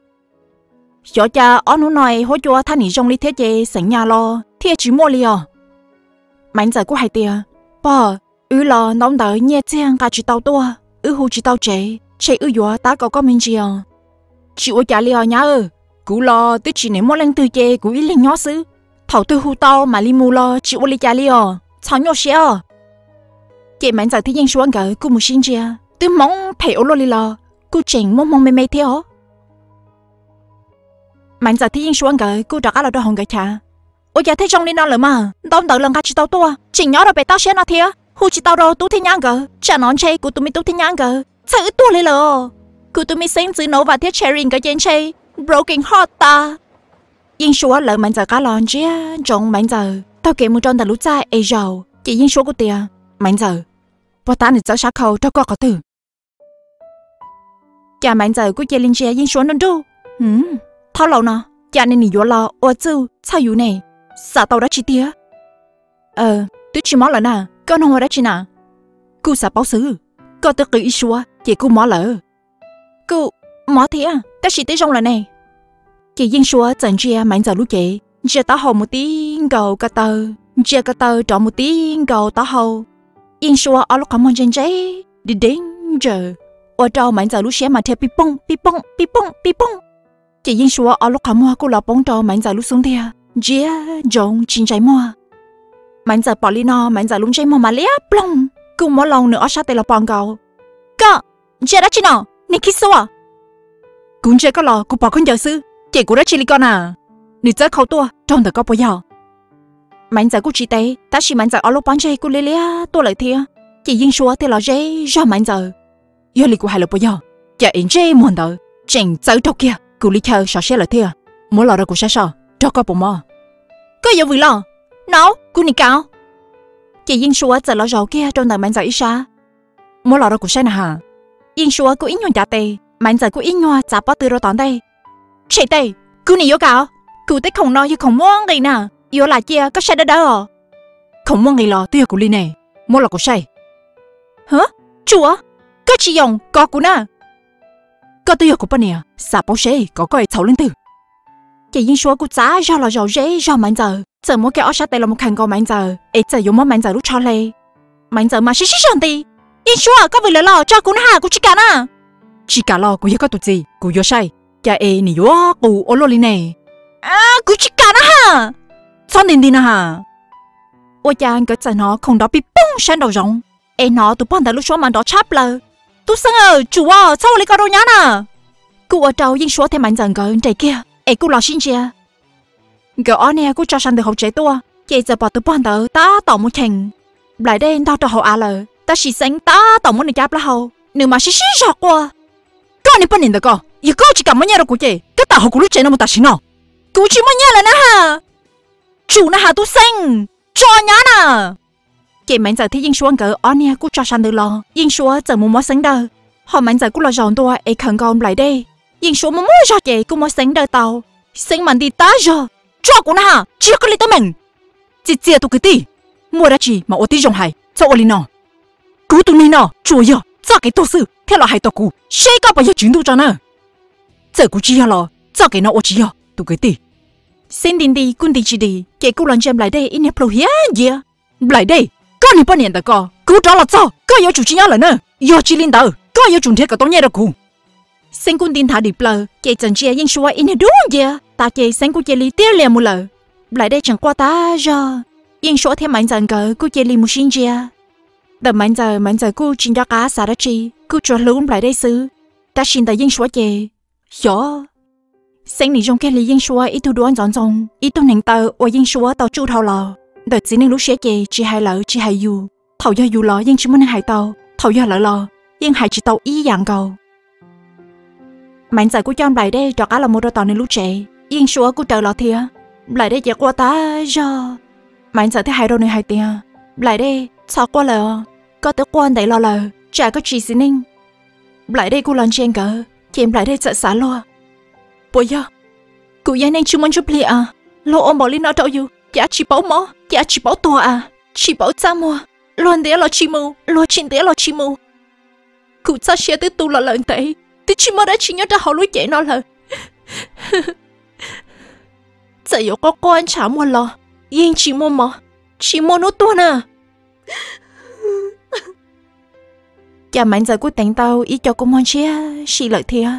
cho cha ở nó nói hỗ cho tha nỉ trong lý thế chế sẵn nhà lo thế chỉ mua liò mạnh giờ cũng hay tiền bỏ lo nóng đỡ nhẹ chang cả chỉ tao tua hú chỉ tao chế dọa ta có mình gì chị ơi cha liò nhá cú lo tới chỉ nếu mua lên từ chế cú ít lên nhỏ xứ thầu tôi hú tao mà li mù lo chị ơi cha liò sao nhỏ xé chị mạnh giờ thì yên xuống gỡ cú một xin chia tôi mong phải ô lo li lo cú chỉnh mong mê thế hả mạnh giờ thì yên xuống gỡ cú đặt ở đó hồng gỡ cha ôi cha thấy trong đi nó rồi mà tao đợi lần cả chị tao tua chỉnh nhỏ rồi bị tao xé nó thế hú chị tao rồi tú thế nhang gỡ cha nón chơi cú tụi mình tú thế nhang gỡ sao ít tua lên lờ cú tụi mình sinh chữ nấu và thiết sharing cái trên chơi broken heart ta yên số lỡ mạnh giờ cá lon chứ trong mạnh giờ tao kể một trong tờ lúa cha ấy giàu chỉ yên số của tiền mạnh giờ bỏ ta được cháu sát khâu cho có từ cha mạnh giờ của chơi linh chơi yên số nó đâu thao lâu nè cha nên nhớ lo ô chú saoอยู่này sao tao đã chi tiết tôi chỉ món là nè con không đã chi nè cô sao báo xứ có tôi cứ ý số chị cô món lỡ cô món thế à ta chỉ tới trong là này chị yên số chẳng chia mạnh giờ lúc chị chia tao hầu một tiếng gầu cả tờ chia cả tờ trọ một tiếng gầu tao hầu yên số ở lúc không trên giấy đi đến giờ ở trâu mạnh giờ lúc xé mà theo pi pong chị yên số ở lúc không mua cô lọ bóng trâu mạnh giờ lúc xuống thia chia rộng chín trái mua mạnh giờ bỏ đi nó mạnh giờ lúc trái mua mà lé plong cô mỗi lòng nữa sát tay là bong gầu cơ chia đã chi nào nè kí số à cũng chia có lọ cô bỏ con giờ sư chị cũng đã chỉ con à nữ chết khâu tua trong thời có bao giờ mạnh giờ cô chỉ tế ta chỉ mạnh giờ ở lúc bán chơi cô lê lê tôi lại thia chị yên số thì là dễ do mạnh giờ giờ li cô hay là bao giờ chị yên dễ muốn đợi chỉnh tới đâu kia cô li theo sợ sẽ lại thia mỗi lần đó cô sẽ sợ cho có bộ mò có giờ vui lo nào cô nị cao chị yên số giờ lo giàu kia trong đời mạnh giờ ít xa mỗi lần đó cô sẽ nè hả yên số cô ít nhon trả tê mạnh giờ cô ít nhon trả bao từ rồi tòn đây chị tê cô nị vô cao cô tới không nói như không muốn gì nè vô là chia có sẽ đỡ đỡ
không muốn nghĩ lo tôi của Linh này mua là của sai
hả chúa cái chị dùng có của na
có tôi của bạn nè sao bố sẽ có coi cháu lên từ
chị yên số của giá do là giàu dễ do mạnh giờ mỗi cái ở sát đây là một hàng con mạnh giờ ấy giờ dùng món mạnh giờ lúc cho lê mạnh giờ mà xí xí xong đi yên số có việc là lo cho của na của chị cả na
chỉ cả lo của có tụt gì của yo sai cha e ni yo của ô lô Linh này
của chị cả na ha
sao nên đi na ha
ôi cha cái giờ nó không đó bị bung sang đầu rồng em nó tụi bọn ta lúc số mà đó chắp lờ tôi sang chủ sao lại có đâu nhá nè cô ở đâu yên số thêm mạnh dần cái trái kia em cô lo xin chia cái ở này cô cho sang được học chế tua chị giờ bỏ tụi bọn ta tỏ một thành lại đây tao cho họ lờ ta chỉ sáng ta tỏ một người chắp là hậu nếu mà xí xí giọt qua
con này bên này được co giờ có chỉ cảm mấy nhà đâu của chị cái tao học của lúc chế nó một ta xin nào
cô chỉ mấy nhà là nè ha chủ nè ha tôi sang cho nhá nè chị mạnh giờ thì yên số cỡ ở nè cũng cho sang được lo yên số giờ muốn sáng đời họ mạnh giờ cũng lo rộn tua ấy khẩn con lại đây yên số muốn cho chị cũng muốn sáng đời tàu sáng mạnh đi ta rồi cho cô nè ha chỉ có lấy tới mình
chị chia tụi cái tí mua đã chỉ mà ô tí rồng hải cho ô linh nọ cứ tụi mình nọ chúa giờ cho cái tổ sư theo là hải tộc cụ sẽ có bao giờ chuyến tu cho nè giờ cụ chỉ lo cho cái nó ô chỉ tụi cái tí
xin đi quân đi chỉ đi chị cũng lần xem lại đây in nhập hiá gì
lại đây con này bao nhiêu đã có cứ đó là sao có yêu chủ chỉ nhau lần nữa yêu chỉ linh đạo có yêu chủ thiết cả tôi nghe được cụ
xin quân tin thả đi plờ chị chẳng chia yên số in đúng gì ta chị xin cô chị li tiêu liền một lần lại đây chẳng qua ta rồi yên số thêm mạnh dần cỡ cô chị li một xin chia đợt mạnh giờ cô chỉ cho cá xả đó chi cô cho luôn lại đây xứ ta xin tại yên số chị rõ xin ni trong cái li yên số ít tu đoán dọn ít tu nền tờ ở yên số tàu chu thầu lò đợt chỉ nên lúc sẽ chị chỉ hay lỡ chỉ hay dù thầu do dù lò yên chỉ muốn hay tàu thầu do lỡ lò yên hay chỉ tàu ý dạng cầu mạnh giờ cô cho lại đây cho cá là một đôi tàu nên lúc trẻ yên số cô chờ lò thìa lại đây chỉ qua ta do mạnh giờ thấy hai đôi này hai tia lại đây sao qua lờ có tới quan đấy lo lờ chả có gì xin ninh lại đây cô lần trên cỡ chị em lại đây sợ xả lo bây giờ cô gia nên chưa muốn giúp li lo ôm bỏ lên nó đâu yêu chả chỉ bảo mỏ chả chỉ bảo to chỉ bảo cha mua luôn đấy là chỉ mù luôn trên đấy là chỉ mù cô cha sẽ tới tu là lợn tệ thì chỉ mà đã chỉ nhớ ra họ lối chạy nó là giờ yêu có con chả mua lo yên chỉ mua mà chỉ mua nó to nè cha mạnh giờ cô đánh tao ý cho cô mong chia xì lợi thia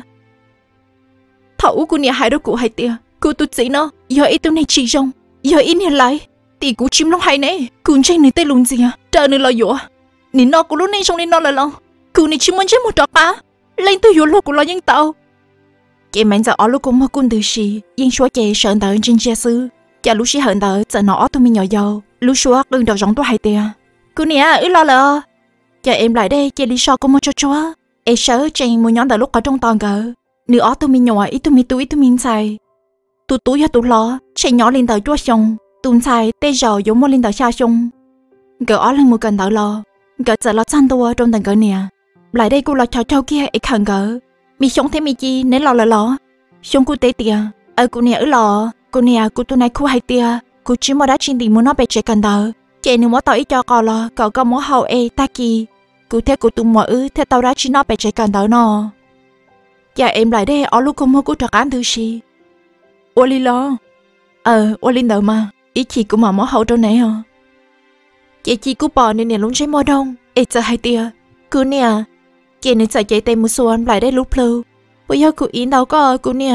thấu cô nhà hai đứa cụ hai tia cô tụt gì nó giờ ít tôi này chỉ rong giờ ít hiện lại thì cô chim nó hay nè cô tranh này tê luôn gì trời này là dọa nín nó cô lúc này trong nín nó là lo cô này chỉ muốn chết một trọc lên từ dọa lúc cô lo những tao chị mạnh giờ ở lúc cô mà cô từ xì yên số chị sợ tao trên chia sư cha lúc xí hận tao giờ nó tôi mình nhỏ giàu lúc số đừng đầu giống tôi hai tia cô nè ít lo lờ cha em lại đây chị đi so cô mua cho chúa em sợ chàng mua nhóm tại lúc ở trong toàn cỡ nửa ó tôi mình nhỏ ít tôi mình túi tôi mình xài tôi túi tụi lo chạy nhỏ lên tàu chúa xong tôi xài tê giờ giống mua lên tàu xa xong cỡ ó lên một cần tàu lo cỡ giờ lo chăn tôi trong tầng cỡ nè lại đây cô lo cho kia ít khẩn cỡ mi sống thế mi chi nếu lo sống cô tê tia cô nè lo cô nè cô tôi này cô hay tia cô chỉ mua đá trên thì muốn nó bị chạy cần tàu chị nếu muốn tao ít cho cò lo cậu có muốn hậu ta kỳ cụ thể của tụi mọi thế tao đã chỉ nó bị chạy cần tao nó dạ em lại đây ở lúc cô mua của trọ án thứ gì ô li lo ô li đâu mà ý chị của mà muốn hậu đâu này hả chị của bò nên nè luôn chơi mua đông ê giờ hai tia cứ nè chị nên sợ chạy tên một số anh lại đây lúc lâu bây giờ cụ ý đâu có cụ nè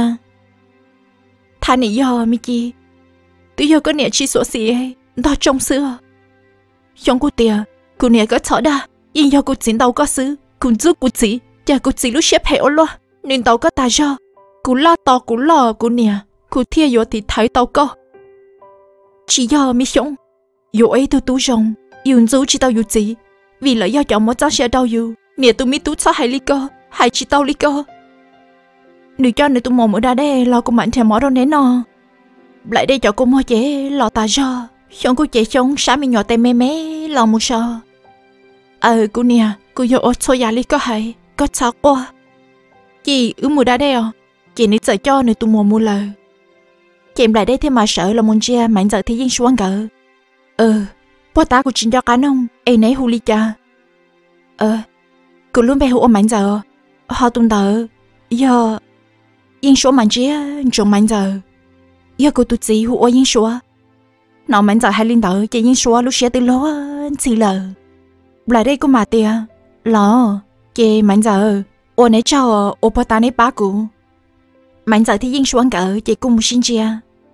thay nè giờ mi chị tôi giờ có nè chỉ số gì ấy đó trong xưa trong cô tia cô nè có thở đa yên do cô chiến đấu có xứ cô giúp cô chỉ và cô chỉ lúc xếp hệ luôn nên tao có tài do cô la to cô lò cô nè cô thia vô thì thấy tao có chỉ do mi sống vô ấy tôi tú rồng yêu dấu chỉ tao yêu chỉ vì lợi do chọn một cháu sẽ đau yêu nè tôi mi tú sao hay lý cơ hay chỉ tao lý cơ nếu cho nên tôi mò ở đây lo cô mạnh thèm mỏ đâu nè nó lại đây cho cô mua chế lo tài do xong cô chạy xong sáng mình nhỏ tay mê lòng một sợ cô nè cô vô ô tô nhà lý có hay có sao qua chị mùa đã đây chị nên sợ cho nên tôi mua lời chị em lại đây thêm mà sợ là muốn chia mạnh sợ thì yên xuống cỡ bố ta của chính đó cá nông ấy nấy hù li cha cứ luôn về hù mạnh giờ họ tung tờ giờ yên số mạnh chia trồng mạnh giờ giờ cô tụt gì hù yên số nó mạnh giờ hai linh tờ chỉ yên số lúc xe từ lố xì lờ lại đây có mà tia lò chị mạnh giờ ô nấy cho ô bố ta nấy bá cụ mạnh giờ thì yên số cỡ chị cùng xin chia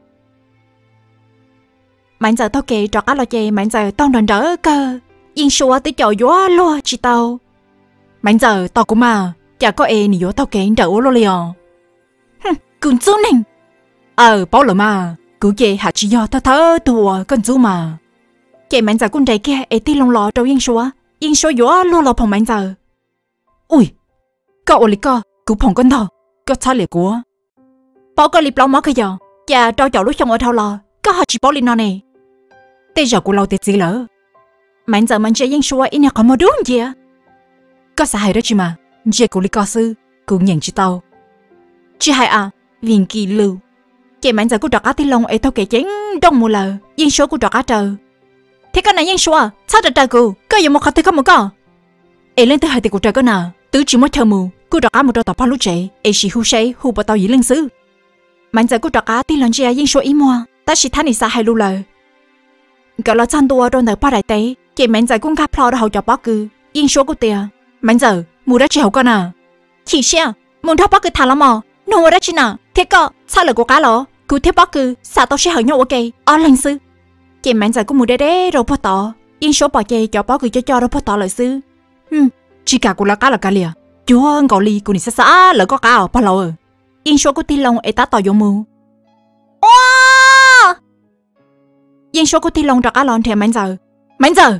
mạnh giờ tao kể cho cá lo chị mạnh giờ tao đòn đỡ cơ yên số tới chầu gió lo chị tao mạnh giờ tao cũng mà chả có e nhiều tao kể đỡ lo liền cún chú này bao lờ mà cứ chị hạt chỉ do tao thở thua con chú mà chị mạnh giờ con trai kia e tí lông lò trâu yên số gió lo lo phòng mạnh giờ ui cậu ô lì co cứ phòng con thò có sao lệ của bảo có lịp lòng máu cái giờ chả trao chậu lúc trong ở thao lò có họ chỉ bảo lên nó này bây giờ cô lâu tiệt gì lỡ mạnh giờ mình chơi yên số in nhà có một đúng gì á có sao hay đó chị mà chị cô lì co sư cô nhận chị tao chị hay viên kỳ lưu chị mạnh giờ cô đọc á tí lông ấy tao kể chén đông mùa lờ yên số cô đọc á trời thế cái này yên số sao trời cô có gì một khát thì có một có ấy lên tới hai tiệc của trời có nào tứ chỉ mới chờ mù cô đọc á một đôi tập bao lúc trẻ ấy chỉ hú say hú bảo tao gì lên xứ mạnh giờ cô đọc á tí lông chị yên số ý mua ta chỉ thấy sao hay lưu lờ cậu lo chăn tua trong đời ba đại tế chị mạnh giờ cũng gặp lo hậu cho bác cứ yên số của tiền mạnh giờ mua đã chỉ hậu con chỉ xe muốn thắp bác cứ thả lắm mà nô đã chỉ nào thế có sao lời của cá lỏ cứ thế bác cứ sao tao sẽ hậu nhau ok lên sư chị mạnh giờ cũng mua đế rồi bắt tỏ yên số bỏ chị cho bác cứ cho rồi bắt tỏ lời sư chỉ cả của là cá lìa chúa cậu ly của nị xa lời có cá ở bao lâu yên số của tin lòng ấy ta tỏ vô mù yên số của tin lòng ra cá lon thì mạnh giờ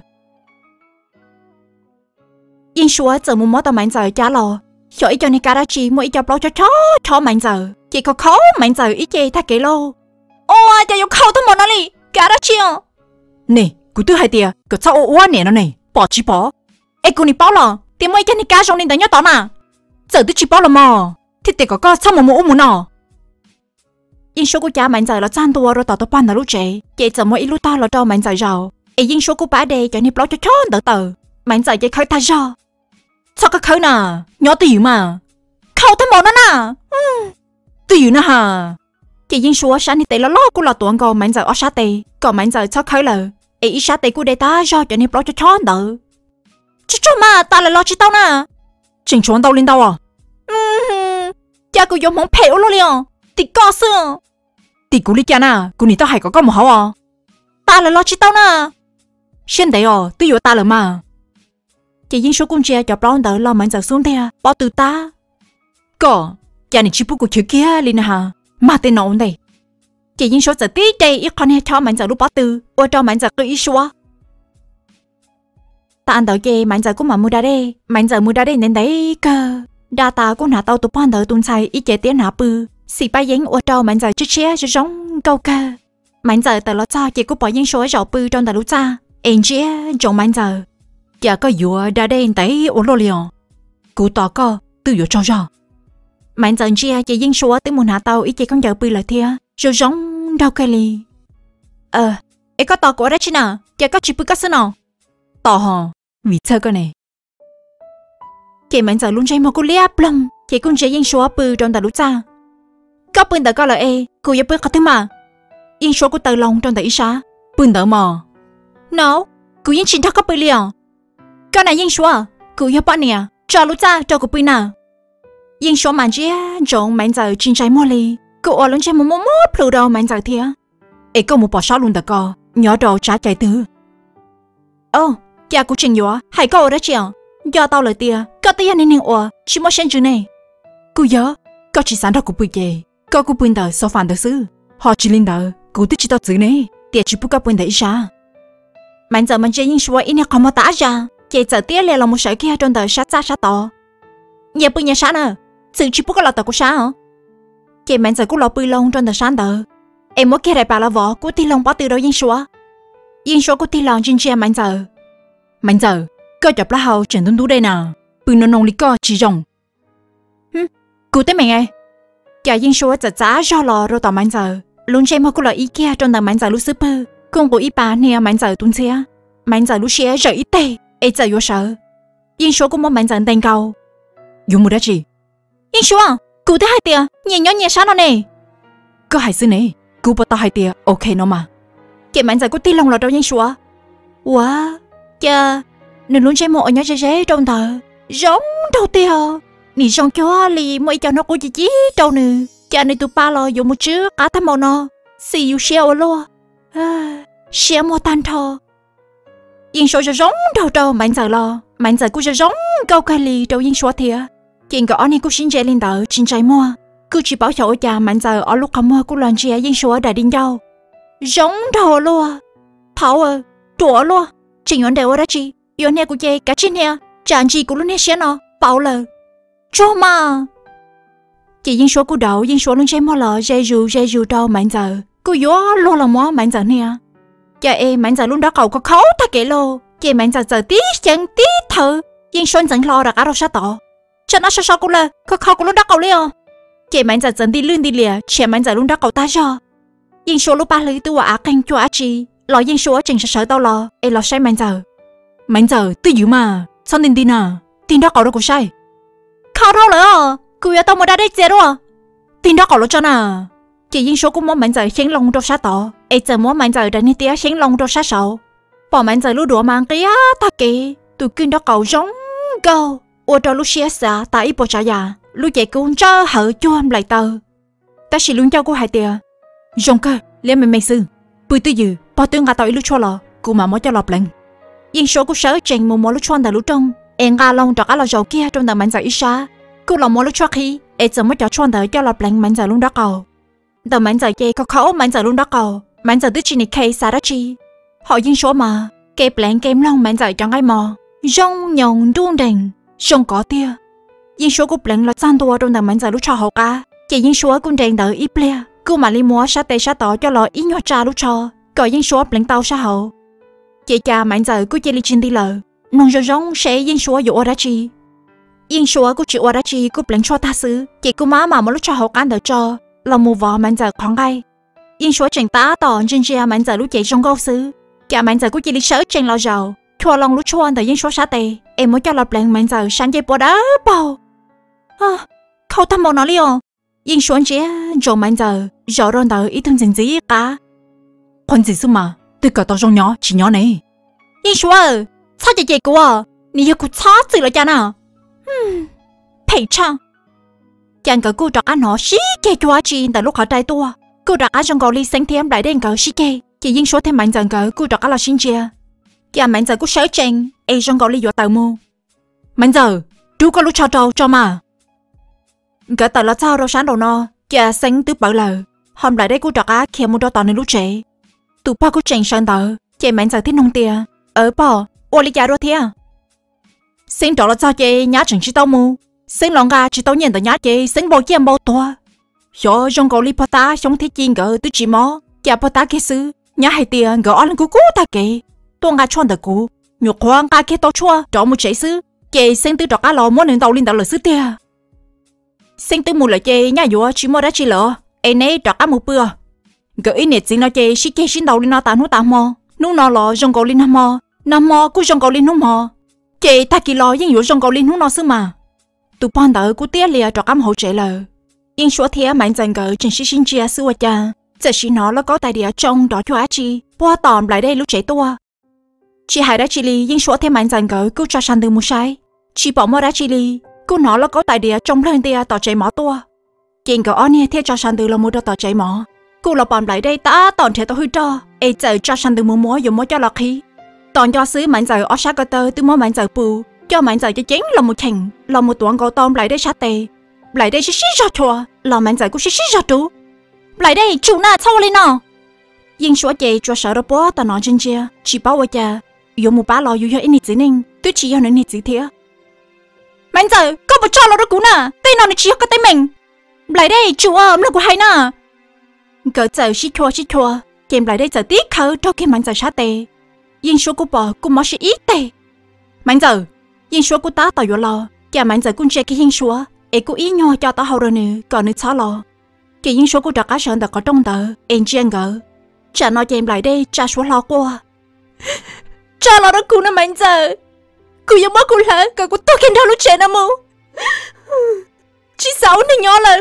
yên số giờ mua món tao mạnh giờ trả lò cho ít cho nên cá đã chỉ mua ít cho bao cho mạnh giờ chỉ có khó mạnh giờ ít chơi thay cái lô cho yêu khâu tôi một nó đi cá đã chi nè cứ thứ hai tia cứ sao ô nè nó này bỏ chỉ bỏ ấy cô nị bao lò tiền mấy cái nị cá trong nên đánh nhớ tao mà giờ tôi chỉ bao là mò thì tiền có sao mà mua nó yên số của cha mạnh giờ là chăn tua rồi tao ban là lúc trẻ chị giờ mỗi lúc tao là cho mạnh giờ giàu ấy yên số của bà đây cho nên bao cho đỡ mạnh giờ chị khơi ta cho sao cái khơi nè nhỏ tỷ mà khâu tới một nó nè tỷ nè hả chị yên số sáng đi tệ là lo của là tuần còn mạnh giờ ở sát tệ còn mạnh giờ sao khơi là ấy sát tệ của đây ta cho nên bao cho đỡ cho mà ta là lo chỉ tao nè chỉnh chuẩn tao lên tao cha cô dùng món phèo luôn liền thì có sao thì cô lý cha nè cô nghĩ tao hay có một hậu ta là lo chỉ tao nè xin đấy tôi yêu ta là mà chị yên số con trẻ cho bao đỡ lo mạnh giờ xuống thế bao từ ta có cha này chỉ bút của chữ kia liền hả mà tên nó đây chị yên số giờ tí đây ít con hết cho mạnh giờ lúc bao từ ô cho mạnh giờ cứ ít số ta ăn đỡ kê mạnh giờ cũng mà mua đá đây nên đấy cơ đa ta cũng nã tao tụi bọn đỡ tuần sai ít chế tiếng nã bự xì ba giếng ô trâu mạnh giờ chết chết cho giống câu cơ mạnh giờ tao lo cho chị cũng bỏ giếng số rau bự trong tao lúc cha em chia trong mạnh giờ chả có dùa đa đây đấy ô lô liền cú tao có tự dùa cho mạnh giờ chia chị giếng số tới muốn nã tao ít chế con giờ bự là thia cho giống đâu cái li ấy có tao của đó chứ nào chả có chỉ bự cái nào tao hả vì chơi cái này chị mạnh giờ luôn chơi một cô liệp lông chị cũng chơi yên số bự trong tàu lúc cha có bự tờ có là cô yêu bự có thứ mà yên số của tờ lòng trong tờ ít xa bự tờ mà no cô yên chính thức có bự liền cái này yên số cô yêu bạn nè cho lúc cha cho cô bự nào yên số mà chứ trong mạnh giờ chính trái mua li cô ở luôn chơi một plù đầu mạnh giờ thiệt có một bỏ sót luôn tờ co nhỏ đầu trả chạy từ cha cô chỉnh nhỏ hay có ở đó chị do tao lời tia có tia nên chỉ muốn xem chữ này cô nhớ có chỉ sáng đó cô bự kề có cô bự tờ so phản tờ sư họ chỉ linh tờ cô thích chỉ tao chữ này tiệt chỉ bự cái bự tờ ít sao mạnh giờ mình chơi những số ít này không có tả ra chị giờ tia là một sợi kia trong tờ sát to nhà bự nhà sát nè chữ chỉ bự cái là tờ của sát hả chị mạnh giờ cô lo bự lông trong tờ sát tờ em muốn kia lại bà là vợ cô ti lông bỏ từ đâu yên số cô ti lông trên chia mạnh giờ có chụp lá hậu chuyển tuấn tú đây nào bự nó nông lý co chỉ rồng cô tới mày cả yên số chặt giá do lò rồi tao mạnh giờ luôn xem mà cô là ý kia trong tờ mạnh giờ lúc super con của ý bà nè mạnh giờ tuấn xe mạnh giờ lúc xe rời ít tê ấy giờ vô sợ yên số cũng muốn mạnh giờ thành cầu
dùng một đó chị
yên số cụ thấy hai tia nhìn nhỏ nhẹ sáng nó nè
có hai xứ này cụ bắt tao hai tia ok nó mà
kể mạnh giờ có tí lòng là đâu yên số quá cha nên luôn chơi mộ nhỏ dễ trong thờ giống đâu tia nị xong cho lì mấy cho nó cũng chỉ đâu nữa cha này tụi ba lo dùng một trước cả thăm màu nó xì yêu xeo luôn xeo mua tan thò yên số cho giống đâu mạnh giờ cũng cho giống câu cái lì đâu yên số thiệt chuyện của anh cũng xin chơi lên tờ xin trái mua cứ chỉ bảo cho cha mạnh giờ ở lúc không mua cũng làm gì yên số đã đi đâu giống đâu luôn thảo đùa luôn trình vấn đề ở đó chị yêu này cũng chơi cả trên hè chẳng gì cũng luôn hết xé nó bảo là cho mà chị yên số của đầu yên số luôn chơi mua lợ dây dù đâu mạnh giờ cô yếu luôn là mua mạnh giờ nè cha em mạnh giờ luôn đó cậu có khấu ta kể lô chị mạnh giờ tí chẳng tí thử yên số chẳng lo ra cả đâu sát tỏ cho nó sao cũng là có khâu cũng luôn đó cậu liền chị mạnh giờ dẫn đi lươn đi lìa chị mạnh giờ luôn đó cậu ta cho yên số lúc ba lấy tôi à canh cho chị lo yên số chỉnh sợ tao lo em lo sai mạnh giờ
tôi dữ mà sao tin đó cậu đâu có sai
khâu đâu nữa cứ yêu tao mới đã đấy chết rồi
tin đó cậu lo cho nào
chị yên số cũng muốn mạnh giờ khiến lòng đâu sát tỏ em giờ muốn mạnh giờ đánh tía khiến lòng đâu sát sầu bỏ mạnh giờ lúc đùa mang kia ta kì tụi kinh đó cậu giống câu ô tô lúc xia xả tại bộ trả nhà lúc chạy cũng cho hở cho em lại tờ ta chỉ luôn cho cô hai tia
rong cơ lên mày sư bùi tư dữ bao tiếng ngà tao lúc cho lò cô mà mới cho lọp lệnh
yên số cô sợ trình một lúc choan tại lúc trong em ngà lòng trọc á lò dầu kia trong tờ mạnh giờ ít xa cô lòng một lúc cho khi em giờ mới cho choan tới cho lọp lệnh mạnh giờ luôn đó cầu tờ mạnh giờ chơi có khẩu mạnh giờ luôn đó cầu mạnh giờ tức chỉ này khay xa đó chi họ yên số mà kẹp lệnh kem long mạnh giờ chẳng ai mò rong nhồng đuông đành sông có tia yên số của lệnh là san tua trong tờ mạnh giờ lúc cho họ cả chị yên số cũng đèn đợi ít ple cô mà li mua sát tê sát tỏ cho lò ít nhỏ trà lúc cho gọi yên số lệnh tàu sát hậu chị cha mạnh giờ cứ chơi li trên đi lờ nông rong sẽ yên số dụ ở đó chi yên số của chị ở đó chi cũng lệnh cho ta xứ chị cô má mà lúc cho họ ăn được cho là mù vợ mạnh giờ khoảng ngay yên số chỉnh tá tỏ trên chia mạnh giờ lúc chị trong câu xứ cả mạnh giờ của chị li sợ trên lò giàu thua lòng lúc cho anh tới yên số sát tê em mới cho lọp lệnh mạnh giờ sáng chơi bỏ đá bao không thăm màu nó liền yên số chị rồi mạnh giờ rồi rồi tới ít thương gì cả
con gì mà tôi cả tao trong nhỏ chỉ nhỏ này
yên số sao chị của你又哭擦子了家呢赔偿chẳng có cô trọc ăn họ xí kê cho chị tại lúc họ trai tua cô trọc ăn trong cầu ly sáng thêm lại đến cỡ xí kê chị yên số thêm mạnh dần cỡ cô trọc ăn là xin chia kia mạnh giờ cô sợ chèn ai trong cầu ly dọa tàu mu
mạnh giờ chú có lúc cho trâu cho mà
cỡ tờ là sao đâu sáng đầu no kia sáng tứ bảo lờ hôm lại đây cô trọc ăn kia mua đo tàu nên lúc trẻ tụ ba cô chèn sang tờ chị mạnh giờ thích nông tia ở bò ô ly già rồi thế
sinh trọ là sao chị nhá chẳng chỉ tao mu sinh lòng gà chỉ tao nhận tờ nhá chị sinh bao chiêm bao to do trong cầu ly pata trong thế chiên cỡ tứ chỉ mó kia pata kia xứ nhá hai tiền gỡ ăn cú ta kệ tôi ngã chọn tờ cú nhục khoang ca kia tao chua trọ một chế xứ chị sinh tứ trọ cá lò muốn nên tàu lên tàu lửa xứ tia sinh tứ một lời chị nhá dùa chỉ mua đã chỉ lỡ em ấy trọ cá một bữa gỡ ít nét xin nó chị xí kia xin tàu lên nó tàn hút tàn mò nung nó lò trong cầu ly năm mò cú trong cầu ly nung mò chị ta kỳ lò nhưng dùa trong cầu ly nung nó xứ mà tụ ban đầu cú tiếc lìa trọ cá hậu chế lờ yên số thế mạnh dần gỡ chính sĩ xin chia xưa cha giờ chỉ nó là có tài địa trong đó cho á chi qua tòm lại đây lúc trẻ tua chị hai đã chỉ li yên số thế mạnh dần gỡ cứ cho sang từ một sai chị bỏ mơ đã chỉ li cô nó là có tài địa trong lên tia tỏ chạy mỏ tua chuyện của anh thế cho sang từ là một đôi tỏ chạy mỏ cô là bòm lại đây ta tòn thể tao hư cho ai giờ cho sang từ mua dùng mua cho lọt khí tòn cho xứ mạnh giờ ở sát cơ tơ từ mua mạnh giờ bù cho mạnh giờ cho chén là một thằng là một tuần cầu tôm lại đây sát tề lại đây xí ra chùa là mạnh giờ cũng xí ra chú lại đây chủ na sao lên nào yên số chị cho sợ đó bố tao nói trên chia chỉ bảo với cha dùng một bá lò dùng cho anh nít nín tôi chỉ cho nên nít gì thế mạnh giờ có một cho nó đó cũ nè tay nó chỉ có tay mình lại đây chủ là của hai nè cỡ giờ xí chua kèm lại đây giờ tiếc khờ cho kèm mạnh giờ sát tề yên số của bò cũng mất ít tề mạnh giờ yên số của ta tao vô lo kèm mạnh giờ cũng chơi cái yên số ấy cũng ít nhau cho tao hậu rồi nữa còn nữa sao lo cái yên số của trò cá sơn đã có trong tờ em chiên gỡ trả nói cho em lại đây trả số lo qua
cha lo đó cô nó mạnh giờ cô giống bố cô là cả cô tôi khen đâu lúc trẻ nào mù chị xấu này nhỏ là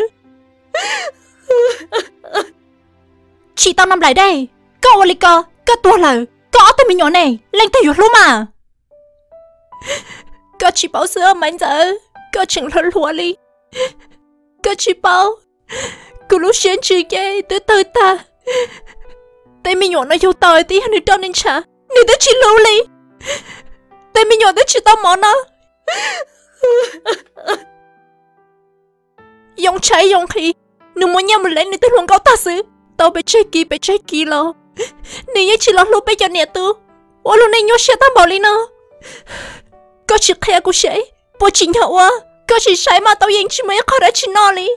chị tao nằm lại đây cậu ali co cậu tua là có tôi mình nhỏ này lên tay ruột luôn mà cậu chỉ bảo sữa mạnh giờ cậu chẳng lo lúa đi cậu chỉ bảo cô lúc sáng chưa chơi tới tới ta tay mình nhỏ nó vô tỏi tí nữa cho nên chả nếu tới chỉ lâu đi tay mình nhỏ tới chỉ tao món nó dùng trái dùng khí nếu muốn nhau mình lấy nếu tới luôn có ta xứ tao bị trái kỳ lo nếu như chỉ lo lúc bây giờ nè tu ô lúc này nhớ xe tao bỏ đi nó có chỉ khe của sẽ bộ chính hậu á có chỉ sai mà tao yên chỉ mấy khó đã chỉ nó đi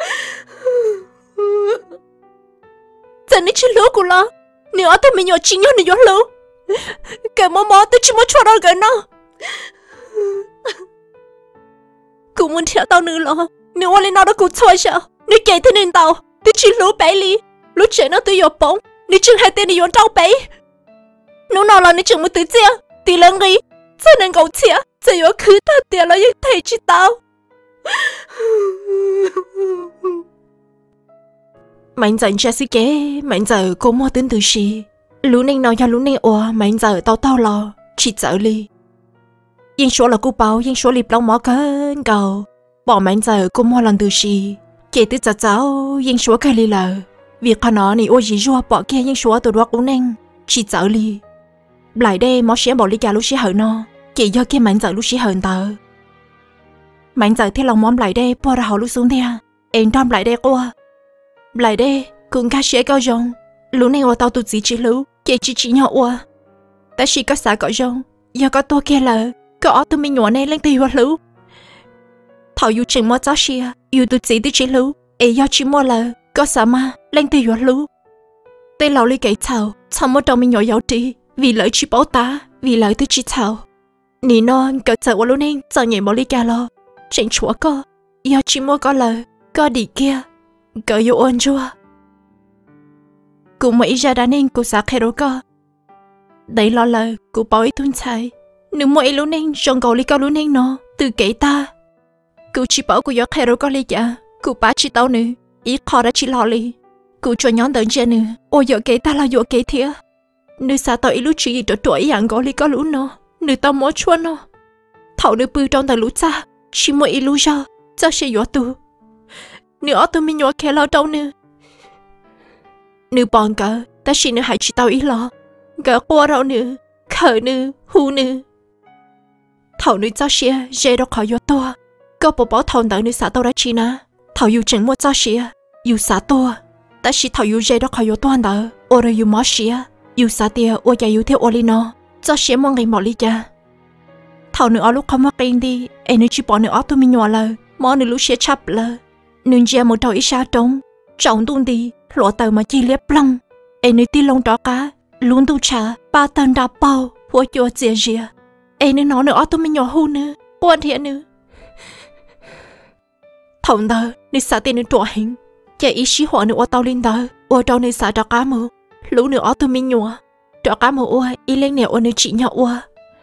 giờ này chỉ lúa của nó nếu tao mình nhỏ chính nhau nếu lúa cái mò tao chỉ muốn cho nó cái nó cũng muốn theo tao nữa lo nếu anh nó đã cũng thôi sao nếu kể thế nên tao chỉ lúa bé đi lúa trẻ nó tự dọn bóng nếu chừng hai tên đi dọn trâu bé nếu nào là nếu chừng một tự chia thì lần đi cho nên cậu chia chỉ có cứ thật tiền là những thầy chỉ tao mạnh giờ cha sĩ kế mạnh giờ cô mua tính từ gì lũ nên nói cho lũ nên mạnh giờ tao lo chỉ sợ đi nhưng số là cô bảo nhưng số liệp long mỏ cơn cầu bỏ mạnh giờ cô mua lần từ gì kể từ cháu nhưng số cái đi là việc họ nói này ôi gì rùa bỏ kia nhưng số tôi đoán cũng nên chỉ sợ đi lại đây mỏ sẽ bỏ đi cả lúc sẽ hở nó chỉ do kia mạnh giờ lúc sẽ hờn tờ mạnh giờ thế lòng món lại đây bỏ ra họ lúc xuống theo em đâm lại đây qua lại đây cùng ca sẽ cao rong lũ này ở tao tụt gì chỉ lũ chỉ nhỏ qua ta chỉ có xã cọ rong giờ có tôi kia là có tôi mình nhỏ này lên từ lũ thảo yêu chừng mua cháu xia yêu tụt gì từ chỉ lũ ấy do chỉ mua là có xã mà lên từ lũ tên lão đi kể thảo mua đầu mình nhỏ giàu trí vì lợi chỉ bảo ta vì lợi từ chỉ thảo nỉ non cỡ sợ lũ này giờ nhảy bỏ đi cả lo chỉnh chúa co do chỉ mua có lời có đi kia cỡ yêu ôn chua cũng mấy gia đình của xã khe đó co đấy lo lời của bảo ấy thun chạy nếu mỗi lũ nên trong cầu đi cao lũ nên nó từ kể ta cụ chỉ bảo của gió khe đó co đi cả cụ bá chỉ tao nữa ý khó đã chỉ lo đi cụ cho nhóm tới trên nữa ôi gió kể ta là gió kể thiệt nếu xã tao ý lũ chỉ trở tuổi dạng có đi cao lũ nó nếu tao muốn chua nó thảo nếu bự trong tờ lũ cha chỉ mỗi lũ ra cha sẽ gió tu nếu tôi mình nhỏ khe lo đâu nữa nếu bọn cỡ ta chỉ nếu hãy chỉ tao ý lo cỡ qua đâu nữa khờ nữa hù nữa thảo nếu cháu xia dễ đâu khỏi gió to có bộ bảo thầu đợi nếu xã tao đã chỉ na thảo yêu chẳng mua cháu xia yêu xã to ta chỉ thảo yêu dễ đâu khỏi gió to đỡ ô rồi yêu mỏ xia yêu xã tia ô cha yêu theo ô li nó cháu xia mong ngày mỏ li cha thảo nếu ở lúc không mắc kinh đi em nếu chỉ bỏ nếu tôi mình nhỏ là mỏ nếu lúc xia chắp là nương gia một đầu ít xa trống trọng tuôn đi lộ tờ mà chi liếp lông em nơi ti lông đó cá luôn tu trà ba tần đá bao hoa chua dìa dìa em nơi nó nữa tôi mới nhỏ hôn nữa quan thiện nữa thòng tờ nơi xã tiền nơi trọ hình chạy ý xí họ nữa ở tàu lên tờ ở đâu nơi xã đó cá mù lũ nữa tôi mới nhỏ đó cá mù ua ý lên nẻo ở nơi chị nhỏ ua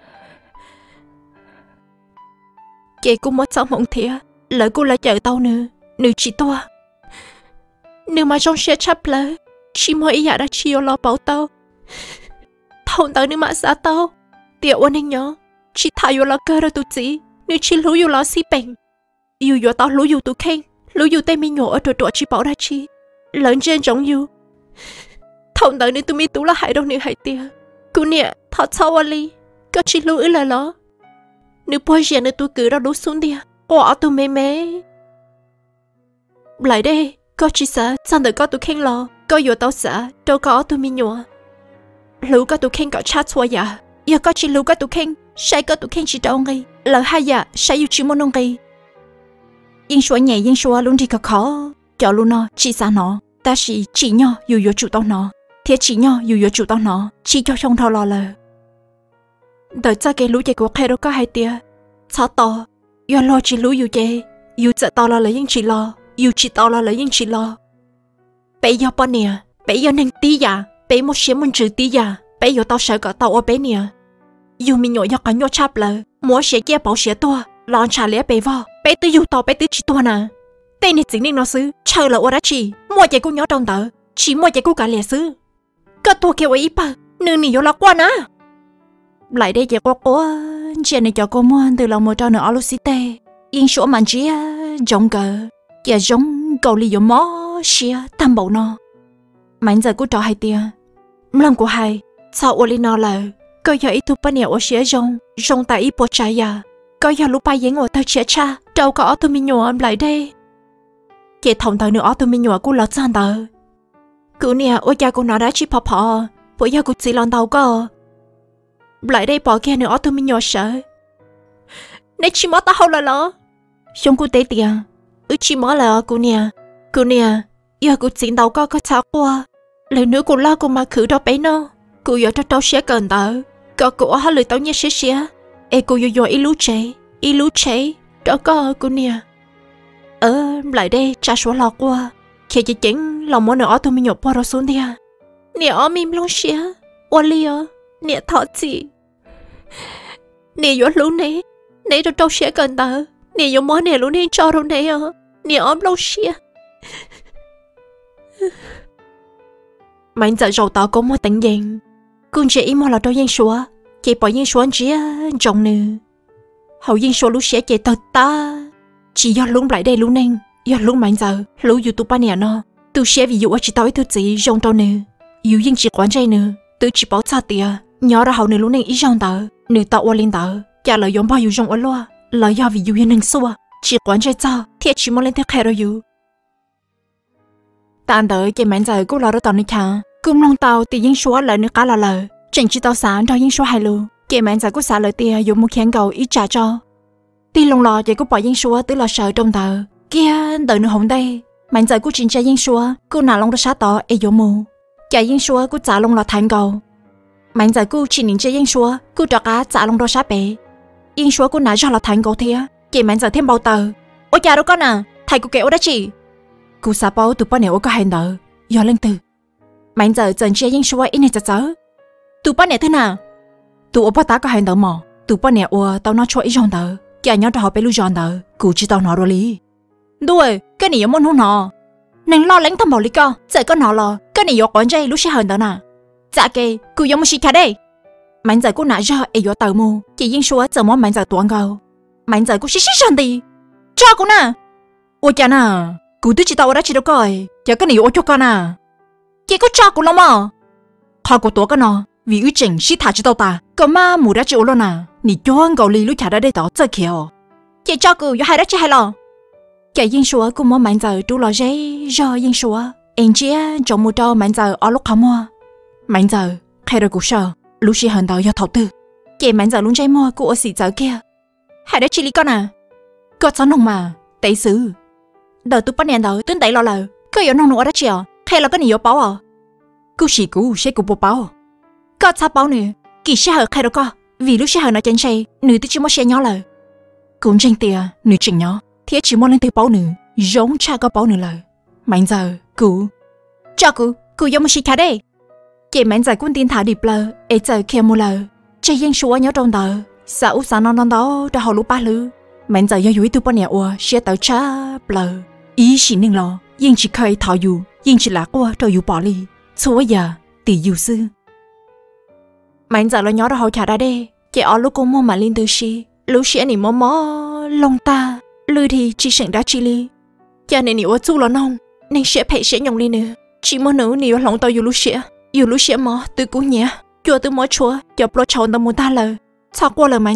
kể cũng mất sao mộng thiệt lỡ cô lại chờ tao nữa nữ chỉ toa nếu mà trong xe chấp lỡ chỉ mỗi ý đã chiều lo bảo tao thầu tao nếu mà xa tao tiểu anh anh nhớ chỉ thay vô lo cơ rồi tụi chị nếu chỉ lú vô lo xí bệnh yêu vô tao lú vô tụi khen lú vô tay mi nhỏ ở chỗ chỗ chỉ bảo ra chi lớn trên giống yêu thầu tao nếu tụi mi tú là hại đâu nếu hại tia cô nè thật sao anh đi có chỉ lú ý là lo nếu bây giờ nếu tụi cứ ra lú xuống đi quả tụi mê mê lại đây có chỉ sợ sao được có tụi khen lo có vô tao sợ đâu có tụi mình nhỏ lũ có tụi khen có chat xua dạ giờ có chỉ lũ có tụi khen sai có tụi khen chỉ đâu ngay lỡ hai dạ sai yêu chỉ muốn nông ngay yên xua nhẹ yên xua luôn thì có khó cho luôn nó chỉ xa nó ta chỉ nhỏ dù vô chủ tao nó thiệt chỉ nhỏ dù vô chủ tao nó chỉ cho trong thao lo lờ đợi cho cái lũ chạy của khe đâu có hai tia sao to do lo chỉ lũ dù chạy dù chạy tao lo lấy yên chỉ lo yêu chỉ tao là lấy những chỉ lo bây giờ bao nè bây giờ nên tí già bây một xíu mình trừ tí già bây giờ tao sợ cả tao ở bây nè dù mình nhỏ giọt cả nhỏ chắp lờ mua xe kia bảo xe tua lon trả lẽ bé vò bé tư dù to bé tư chỉ tua nè tên này chính nên nó xứ chờ là ô đã chỉ mua chạy cô nhỏ trong tờ chỉ mua chạy cô cả lẽ xứ cái tua kêu ấy bà nương nỉ vô là quan á lại đây chạy qua cô chuyện này cho cô mua từ lòng một trâu nữa alusite yên số màn chia giống cờ giờ giống cầu lì giống mó xia tam bầu no mạnh giờ cô trò hai tia lần của hai sau ô lì no là coi giờ ít thu bao nhiêu ở xia rong tại ít bột trái à coi giờ lúc bay giấy ngồi tao chia cha đâu có tôi mình nhỏ lại đây chị thông tờ nữa tôi mình nhỏ cô lọt sang tờ cứ nè ôi cha cô nói đã chỉ phò bây giờ cô chỉ lon tàu cơ lại đây bỏ kia nữa tôi mình nhỏ sợ nãy chỉ mất tao hậu là lỡ xong cô té tiền chỉ mất là cô nè giờ cô chỉ tàu có sao qua lời nữa cô lo cô mà khử đó bé nó cô giờ cho tao sẽ cần tờ cô ở lời tao nhé sẽ cô giờ ý lú chế đó có cô nè lại đây cha số lọ qua khi chị chính lòng muốn nữa tôi mình nhộp vào xuống đi à nè mìm luôn xía ô lia nè thọ chị nè vô luôn nè nè cho tao sẽ cần tờ nè vô món nè luôn nên cho đâu nè nè luôn xía mạnh giờ rồi tao có một tình hình con chị im là đâu yên số chị bỏ yên số chỉ trong nữa hậu yên số lúc sẽ chị tao ta chỉ do luôn lại đây luôn nên giờ luôn mạnh giờ lúc YouTube ba nè nó tôi sẽ ví dụ chỉ tao tôi chỉ trong tao nữa yêu yên chỉ quán chơi nữa tôi chỉ bảo cha tiệt nhớ ra hậu nữa luôn nên ý trong tao nữa tao qua lên tao cả lời giống bao yêu trong ở loa lời do ví dụ yên nên xua chỉ quán chơi sao thì chỉ muốn lên theo khe rồi yêu tàn tới cái mạnh giờ cô lo đó tao nữa chả cùng lòng tao thì yên số lời nữa cá là lời chẳng chỉ tao sáng cho yên số hay luôn cái mạnh giờ cô xả lời tiệt dùng một khen cầu ý trả cho ti lòng lò vậy cô bỏ yên số tức là sợ trong tờ kia đợi nữa hồng đây mạnh giờ cô chính tra yên số cô nào lòng đó sát tỏ e dỗ mù trả yên số cô trả lòng lò thành cầu mạnh giờ cô chỉ nhìn tra yên số cô trả cá trả lòng đó sát bể yên số cô nào cho là thành cầu thế chị mạnh giờ thêm bao tờ ôi cha đâu con à thầy cô kéo đó chị cô xả bao tụi bao nhiêu có hành tờ giờ lên từ mạnh giờ dần tra yên số ít này chớ tụi bao nhiêu thế nào tụi ở bao ta có hành tờ mò tụi bao nhiêu tao nói cho ít trong tờ cả nhau tao bé lưu giòn tờ cụ chỉ tao nói rồi lý đuổi cái này muốn không nọ nên lo lắng thầm bảo lý co sợ con nó lo cái này có con dây lúc sẽ hơn tao nè dạ kì cụ giống một xí khác đây mạnh giờ cô nãy giờ ấy có tàu mù chỉ yên số giờ món mạnh giờ tuấn cầu mạnh giờ cô xí xí sần đi cho cô nè ôi cha nè cụ tôi chỉ tao đã chỉ đâu coi giờ cái này ôi cho con nè chị có cho cô lắm mà họ của tuấn cái nó vì uy chỉnh xí thả chỉ tao ta có mà mù đã chịu luôn nè nị cho anh cầu lý lúc chả đã đây tao chơi khéo chị cho cô có hai đó chứ hay lo cái yên số cô muốn mạnh giờ chú lo dễ do yên số anh chị trong một trâu mạnh giờ ở lúc không mua mạnh giờ khai rồi cô sợ lúc chị hận tao do thầu tư chị mạnh giờ luôn trái mua cô ở xì giờ kia hai đó chị lý con à có sao nông mà tẩy xứ đợi tôi bắt nền đợi tôi tẩy lo lờ có yếu nông nữa đó chị à hay là cái gì yếu báo à cô chỉ cô sẽ cô báo có sao báo nữa kỳ sẽ hở khai đó co vì lúc sẽ hở nó chân say nữ tôi chỉ muốn xe nhỏ lời cũng tranh tiền nữ chỉnh nhỏ thì chỉ muốn lên từ báo nữ giống cha có báo nữ lời mạnh giờ cô cho cô giống một xí khác đây chị mạnh giờ cũng tin thả điệp lờ ấy giờ kia mua lờ chơi yên số nhớ trong tờ sao sao non đó đã hầu lúc ba lư mạnh giờ do dối tôi bao nhiêu sẽ tới cha lờ ý chỉ nên lo yên chỉ khơi thọ dù yên chỉ là qua rồi dù bỏ đi số giờ tỷ dù sư mạnh giờ lo nhớ đã hầu trả ra đây chị ở lúc cô mua mà lên từ xí lúc sẽ nỉ mò lòng ta lư thì chỉ sẵn đã chi li cha này nỉ ở chú lo nông nên sẽ phải sẽ nhung đi nữa chỉ muốn nữ nỉ ở lòng tao dù lúc sẽ mò từ cú nhẹ chùa từ mò chúa chụp lo chọn tao muốn ta lờ sao qua lời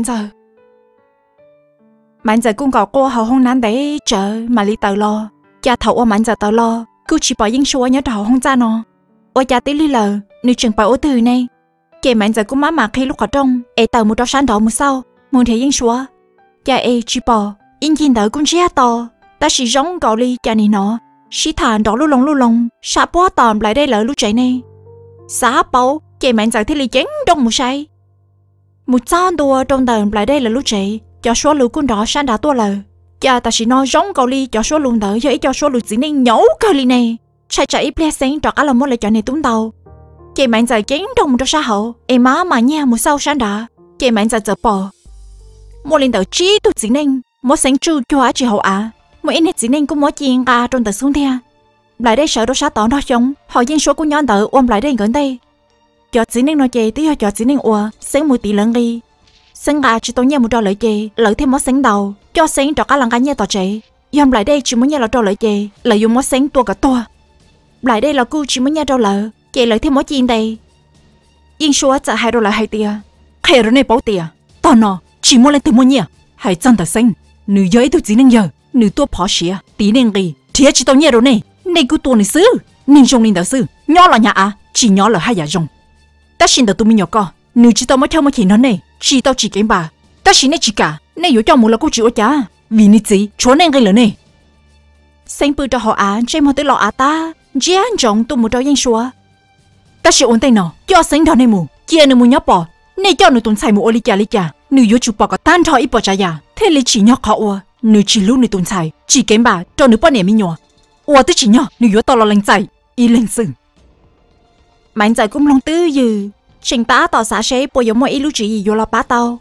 mạnh giờ cũng có cô hầu hông nán để chờ mà li tờ lo cha thầu ở mạnh giờ tờ lo cứ chỉ bỏ yên số nhớ thầu hông cha nó ôi cha tí li lờ nữ trường bảo từ này kể mạnh giờ cũng má mà khi lúc ở trong e tờ một trò sáng đỏ một sau muốn thấy yên số cha e chỉ bỏ yên nhìn tờ cũng chia to ta chỉ giống cậu li cha này nó chỉ thản đó lu lông sa bó tòm lại đây lỡ lúc chạy này sa báu kể mạnh giờ thì li chén trong một say một sao đùa trong tờ lại đây là lúc chạy cho số lũ con đỏ sáng đã tua lờ cha ta chỉ nói giống cậu li cho số lùn đỡ vậy cho số lũ chỉ nên nhấu cậu li này chạy ple sáng cho cả là một lời cho này túng tàu chị mạnh giờ chén trong một xã hậu em má mà nha một sau sáng đã kể mạnh giờ giờ bỏ mua lên tờ trí tụt chỉ nên mua sáng chu cho chị hậu mua in hết chỉ nên cũng mua chiên trong tờ xuống thea lại đây sợ đâu sát tỏ nó chống họ dân số của nhon tờ ôm lại đây gần đây cho chỉ nên nói chê tí cho chỉ nên sáng mùi tỷ lần đi sáng chỉ tôi nhớ một trò lợi chê lợi thêm món sáng đầu cho sáng cho cả lần cả nhớ tỏ chê yom lại đây chỉ muốn nhớ là trò lợi chê lợi dùng món sáng tua cả tua lại đây là cô chỉ muốn nhớ trò lợi chê lợi thêm món chiên đây yên sốจะให้เราละให้เตียใครเราในเป้าเตียตอนนอchỉ muốn lên từ mua nhỉ hay chân ta xanh nữ giới tôi chỉ nên giờ nữ tua phó xía tí nên gì thiệt chỉ tao nhớ rồi này này cứ tua này xứ nên dùng lên đầu xứ nhỏ là nhà chỉ nhỏ là hai nhà dùng ta xin đầu tụi mình nhỏ co nữ chỉ tao mới theo mới chỉ nó này chỉ tao chỉ cái bà ta xin này chỉ cả này yếu cho một là cô chịu cha vì này gì chúa nên gây lớn này xanh bự cho họ trên một tới lọ ta chỉ ăn trồng tụi một trâu yên xua ta sẽ ổn tay nó cho sinh đó này mù kia nữ mù nhóc bỏ này cho nữ tuần xài mù ô li cha nữ yếu chụp bỏ có tan thọ ít bỏ trả ya thế li chỉ nhóc họ nữ chỉ lúc nữ tuần xài chỉ kém bà cho nữ bao niệm mi nhỏ tôi chỉ nhóc nữ yếu to lo lành chạy y lên sừng mạnh chạy cũng long tư dư trình tá tỏ xã sẽ bồi giống mọi ý lưu chỉ gì vô lo bá tao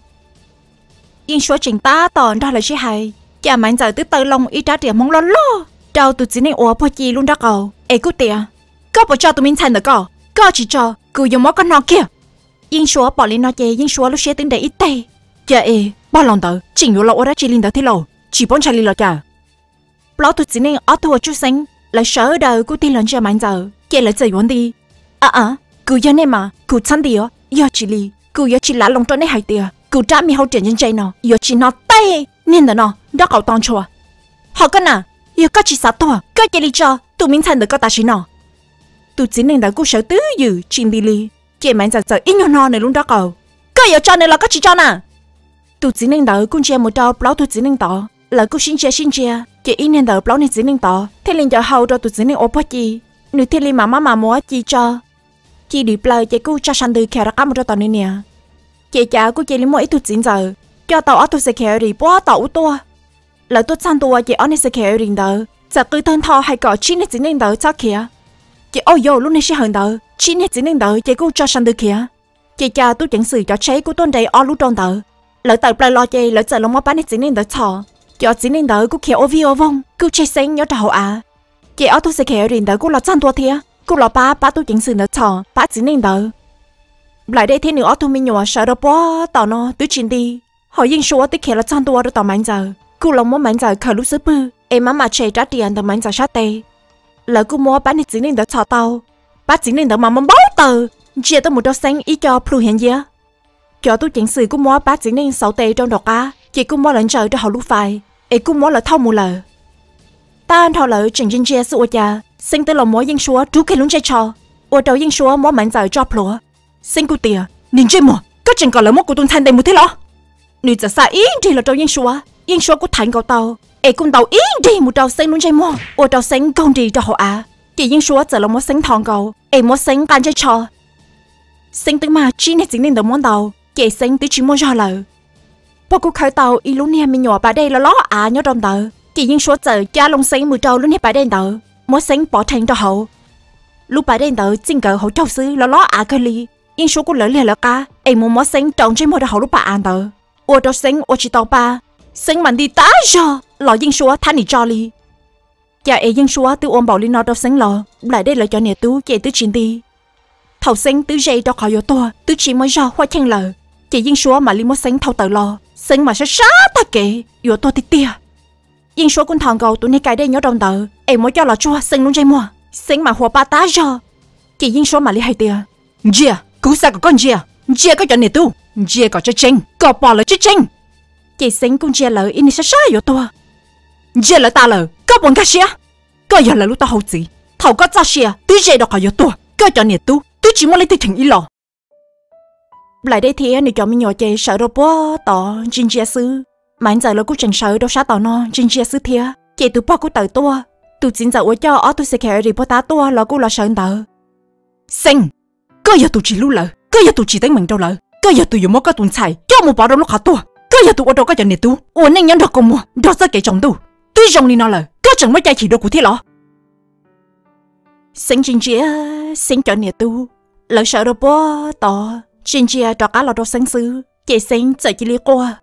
yên số trình tá tỏ đó là chỉ hay cha mạnh chạy tới tây long ý trả tiền mong lo trao tụi chỉ này bao chi luôn đó cầu cú tiền có bỏ cho tụi mình thành được có chỉ cho cứ dùng món con nọ kia yên số bỏ lên nó chê yên số lúc sẽ tính để ít tay chả bao lòng tớ chỉnh vô lỗ đã chỉ linh tớ thế lầu chỉ bốn trái linh lọ chả bao tụi chỉ nên ở thua chút xanh lại sợ đời cứ tin lần chưa mạnh giờ chê lại chơi vấn đi cứ giờ này mà cứ chăn đi giờ chỉ li cứ giờ chỉ lá lòng tròn này hay tiệt cứ trả mi hậu triển nhân chơi nó giờ chỉ nó tay nên là nó đã cậu tòng chua họ cái nào giờ có chỉ sát thôi có chỉ li cho tụi mình thành được có ta chỉ nó tụi chỉ nên đã cố sợ tứ dữ chuyện đi li chị mạnh giờ ít nhỏ nó này luôn đó cầu có giờ cho này là có chỉ cho nè tụi chỉ nên đợi con chia một trâu bao tụi chỉ nên tỏ là cô xin chia chị ít nên đợi bao này chỉ nên tỏ thế nên giờ hậu cho tụi chỉ nên ốp chi nữ thế li mà mua chi cho chị đi play chị cô cho sang từ khéo ra một trâu tỏ này nè chị cha cô chị li mua ít tụi chỉ giờ cho tàu tụi sẽ khéo đi bỏ tàu tua là tụi sang tua chị anh sẽ khéo đi đợi giờ cứ thân thò hay cọ chi này chỉ nên đợi chắc khéo chị ôi yo lúc này sẽ hơn đợi chi này chỉ nên đợi chị cô cho sang từ khéo chị cha tôi chẳng xử cho cháy của tôi đây ở lúc trong đợi lỡ tàu play lo chơi lỡ giờ lòng mua bán này chỉ nên đợi thò cho chỉ nên đợi cô khéo ô vong cô chơi xanh nhớ trâu chị ở tôi sẽ khéo đi đợi cô là sang tua thiệt cô là ba tôi chẳng xử nữa thò ba chỉ nên đợi lại đây thế nữa ở tôi mình nhỏ sợ đâu bỏ tao nó tứ chuyện đi họ yên số tới khéo là sang tua rồi tao mạnh giờ cô lòng mua mạnh giờ khởi lúc sớm bự em mà chơi trả tiền tao mạnh giờ sát tê lỡ cô mua bán này chỉ nên đợi thò tao ba chỉ nên đợi mà báo tờ chia tôi một đôi xanh ý cho plu hiện giờ cho tôi chẳng xử cô mua ba chỉ nên 6 tê trong đọc chị cô mua lần trời cho họ lúc phải cô mua là thâu mù lờ ta thâu lỡ chỉnh trên chia sự cha sinh tới lòng mua yên số chú cái luôn chơi trò ở đầu yên số mua mạnh giờ cho plua sinh cô tiệt nhìn chơi mò có chừng còn là một cô tuần thanh đây một thế lo nữ giờ xa ý thì là đầu yên số cô thành cầu tàu cũng tàu ý đi một đầu sinh luôn chơi mò ở đầu sinh công đi cho họ chị yên số giờ là mua sinh thòng cầu mua sinh tan chơi trò sinh tới mà chi này chính nên đầu món tàu chị sinh tới chỉ mua cho lợ bao cô khởi tàu ý lúc này mình nhỏ bà đây là ló nhớ trong tờ chị yên số giờ cha lông sinh mười trâu lúc này bà đây tờ mua sinh bỏ thành cho hậu lúc bà đây tờ xin cờ hậu trâu sư là ló cơ ly yên số cô lỡ liền là ca mua sinh trồng trên môi hậu lúc bà ăn tờ ô trâu sinh ô chỉ tàu ba sinh mình đi tá cho lọ yên số than đi cho ly cha yên số từ ôm bảo đi nó trâu sinh lọ lại đây là cho nè tú chị tứ chuyện đi thầu sinh tứ dây cho khỏi yo to tứ chỉ mới ra hoa chăng lờ chị yên số mà li mua sinh thầu tờ lo sinh mà sẽ sát ta kệ yo to tí tia yên số con thằng cầu tụi này cái đây nhớ trong tờ mới cho là chua sinh luôn dây mua sinh mà hoa ba tá cho chị yên số mà li hay tia dìa cứu sao có con dìa có cho nè tu dìa có cho chênh có bỏ lại cho chênh chị sinh con dìa lờ in sẽ sát yo to dìa lờ ta lờ có bọn cái xia có giờ là lúc ta hậu gì thầu có cha xia tứ dây đó khỏi yo to có cho nè tu tôi chỉ muốn lấy thành ý lò lại đây thì anh cho mình nhỏ chơi sợ đâu bố tỏ trên chia sư mà anh giờ là cũng chẳng sợ đâu sát tỏ nó trên chia sư thiệt chị tụi bố cũng tự tua tụi chính giờ cho tôi sẽ khéo đi bố tá tua là cũng là sợ tờ sinh có giờ tụi chỉ lưu lợ có giờ tụi chỉ tính mình đâu lợ có giờ tụi dùng mất cái tuần xài cho một bảo đâu lúc hả tua có giờ tụi ở đâu có chuyện này tu ủa nên nhắn được cùng mua đó sẽ kể chồng tu tôi chồng đi nó lợ có chẳng mấy chạy chỉ đâu của thế lọ sinh trên chia sinh cho nè tu lỡ sợ đâu bố tỏ trên chia cho cá lò đâu sinh sư chị sinh giờ chỉ li qua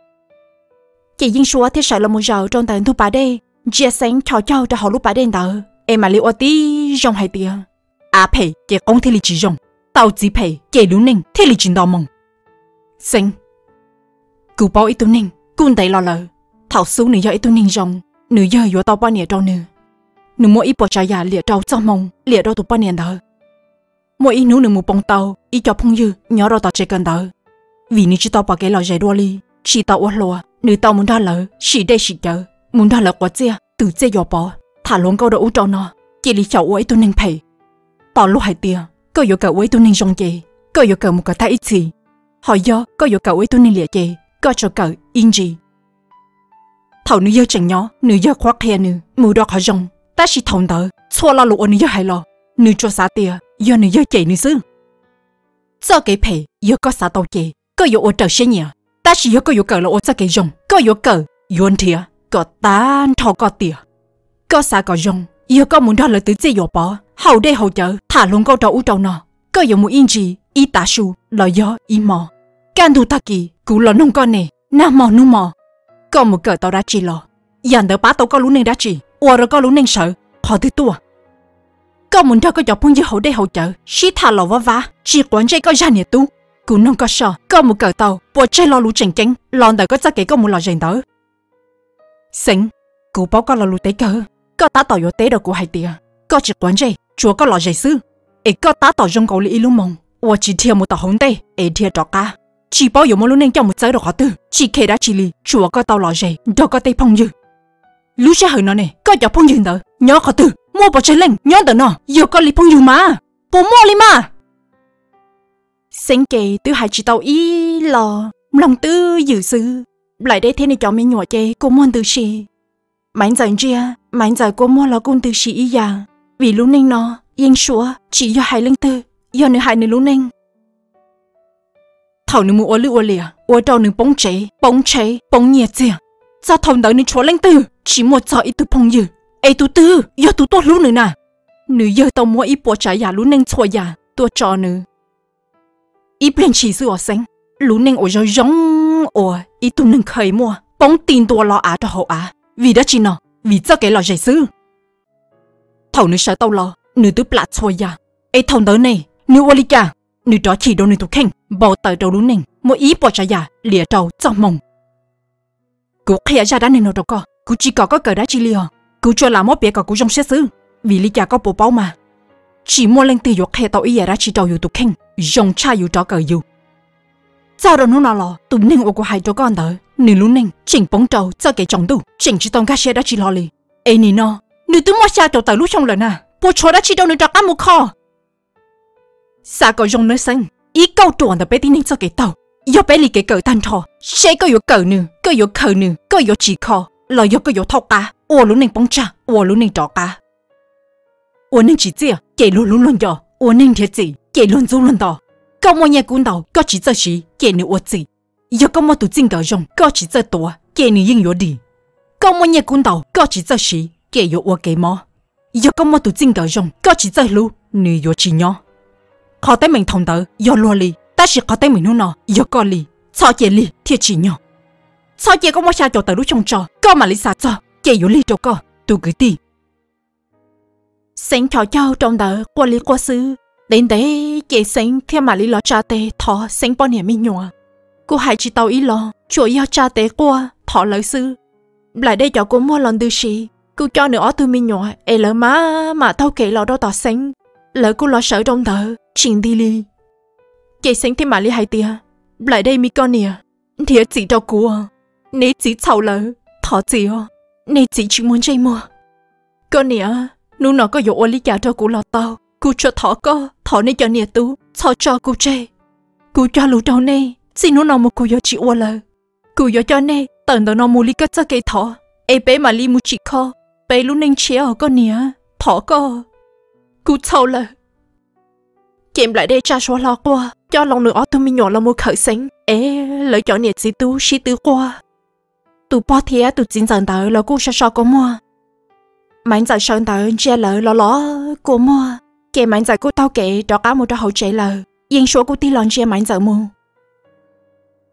chị yên xua thế sợ là một giờ trong tận thu bà đây chị sinh cho cho họ lúc bà đến đó em mà li ô tí rong hai tia à phải chị không thể li chỉ rong tao chỉ phải chị đúng nên thế li chỉ đau mong sinh cứ bảo ít tu nên cún đầy lo lờ thảo số nữ do ít tu nên rong nữ do yo tao bao nhiêu trâu nữ nữ mỗi ít bỏ trái già liệt trâu cho mong liệt đâu tụ bao nhiêu đó mỗi ít nữ một bông tàu ít cho phong dư nhỏ đâu tao chơi cần đó vì nữ chỉ tao bỏ cái lò dày đua li chỉ tao uất lùa nữ tao muốn ra lỡ chỉ đây chỉ chờ muốn ra lỡ quá chia từ chia yo bỏ thả luôn câu đầu trâu nó chỉ li chậu ấy tu nên phải tao lúc hai tia có yo cậu ấy tu nên rong chê có yo cậu một cái thái ít gì hỏi do có yo cậu ấy tu nên liệt chê có cho cậu yên gì thầu nữ giờ chẳng nhỏ nữ giờ khoác hè nữ mù đọc họ rong ta chỉ thông tớ xua lo lụa nữ giờ hay lo nữ cho xá tia do nữ giờ chạy nữ sư cho cái phải giờ có xá tàu chạy có yo ở trời xe nhỉ ta chỉ có yo cờ là ở cho cái rong có yo cờ yuan thia có tan thọ có tia có xá có rong giờ có muốn đó là tự chế yo bỏ hậu đây hậu chợ thả luôn câu trâu trâu nọ có yo muốn yên gì y tá su lo gió y mò can thu ta kỳ cú lo nông con nè na mò nu mò có một cờ tao đã chỉ lo dàn đỡ bá tao có lũ nên đã chỉ ủa rồi có lũ nên sợ họ thứ tua có muốn thao có dọc phong dư hậu đây hậu chợ xí thà lò vá chỉ quán chơi có ra nhiệt tu cú nông có sợ có một cờ tao bộ chơi lo lũ chèn chén lòn đỡ có chắc cái có một lò rèn đỡ xính cú báo có lò lũ tế cờ có tá tao yếu tế đâu của hai tia có chỉ quán chơi chúa có lò rèn sư ấy có tá tao trong cầu lý lũ mông ủa chỉ thiêu một tàu hồng tê ấy thiêu trọ cá chỉ bao giờ một lúc nên cho một giới đồ họ tư chỉ kể đã chỉ li chúa có tao lò rầy đâu có tay phong dư lúc sẽ hỏi nó nè có cho phong dư đó nhớ họ tư mua bỏ chơi lên nhớ đó nó giờ có li phong dư mà bộ mua li mà sinh kể từ hai chỉ tao ý lò lòng tư dự sư lại đây thế này cho mình nhỏ chơi cô mua từ xì mạnh giờ chia mạnh giờ cô mua là con từ xì ý già vì lúc nên nó yên xúa chỉ do hai lưng tư do nữ hai nữ lúc nên thầu nữ mua lửa lìa ở đâu nữ bóng cháy bóng nhiệt gì sao thầu đỡ nữ chúa lên từ chỉ một giờ ít từ phong dư ấy tu tư giờ tu tốt lũ nữa nè nữ giờ tao mua ít bỏ trái giả lũ nên xua giả tua trò nữ ít lên chỉ sư ở xanh lũ nên ở rồi giống ở ít tu nên khởi mua bóng tin tua lo á cho hậu á vì đó chỉ nó vì cho cái lo giải sư thầu nữ sợ tao lo nữ tu plạt xua giả ấy thầu đỡ này nữ oli cả nữ đó chỉ đâu nữ tu khen bao tờ đầu lũ nên mỗi ý bỏ trái giả lìa đầu trong mông cú khai ra đã nên nó đâu có cú chỉ có cờ đã chỉ lìa cú cho làm mốt bịa có cú trong xét xử vì lý cha có bộ bao mà chỉ mua lên từ dục khai tao ý đã chỉ đầu yêu tu khen dòng cha yêu cho cờ yêu sao đâu nó nào lo tụi nên ô của hai cho con đỡ nữ lũ nên chỉnh bóng trâu cho cái chồng tu chỉnh chỉ tông cá xe đã chỉ lo lì ấy nè nó nữ tụi mua xa trâu tờ lũ trong lần à bộ chó đã chỉ đâu nữ trọc ăn một kho xa có dòng nơi xanh ý câu chuẩn là bé tin nên cho cái tàu do bé lì cái cờ tan thò sẽ có yếu cờ nè có yếu khờ nè có yếu chỉ kho là yếu có yếu thao cá ô lũ nên bóng cha ô lũ nên trọ cá ô nên chỉ chia kể luôn luôn luôn cho ô nên thiệt gì kể luôn du luôn đỏ có mua nhà cuốn đầu có chỉ cho gì kể nữa ô gì yếu có mua tụ chính cờ rong có chỉ cho tổ kể nữa yên yếu đi có mua nhà cuốn đầu có chỉ cho gì kể yếu ô kể mò yếu có mua tụ chính cờ rong có chỉ cho lũ nữa yếu chỉ nhỏ khó tới mình thông tới do lo li ta chỉ khó tới mình nó nọ do con li sao chị li thiệt chỉ nhỏ sao chị có mua xa cho tới lúc trong trò có mà lý sao cho chị yếu li cho con tôi cứ đi sinh thọ châu trong đời qua lý qua sư đến đấy chị sinh theo mà lý lo cha tê thọ sinh bao nhiêu mình nhỏ cô hai chị tao ý lo chủ yếu cha tê qua thọ lợi sư lại đây cho cô mua lần từ xí cô cho nữa từ mình nhỏ ấy lỡ mà tao kể lo đâu tao sinh lỡ cô lo sợ trong đời chuyện đi li chị sinh thêm mà li hai tia lại đây mi con nè thiệt chỉ cho cô nếu chỉ chầu lỡ thọ gì nếu chỉ muốn chơi mua con nè nu nó có dụ lý trả cho cô lo tao cô cho thọ nên cho nè tú cho cô chơi cô cho lũ trâu nè xin nó một cô chỉ ô lỡ cô cho nè tận đó nó mua lý cất cho cây thọ ấy bé mà li mua chỉ kho bé lúc nên chia ở con nè thọ cô chầu lỡ kiếm lại đây cha số lo qua cho lòng nữa tụi mình nhỏ là một khởi sinh ế lỡ chọn nhiệt gì tu xí tứ qua tụi bao thế tụi chính dần tới là cô sao có mua mạnh giải sơn tới che lỡ lo cô mua kể mạnh giải cô tao kể đó cả một trò hậu chế lỡ yên số cô ti lon che mạnh giải mua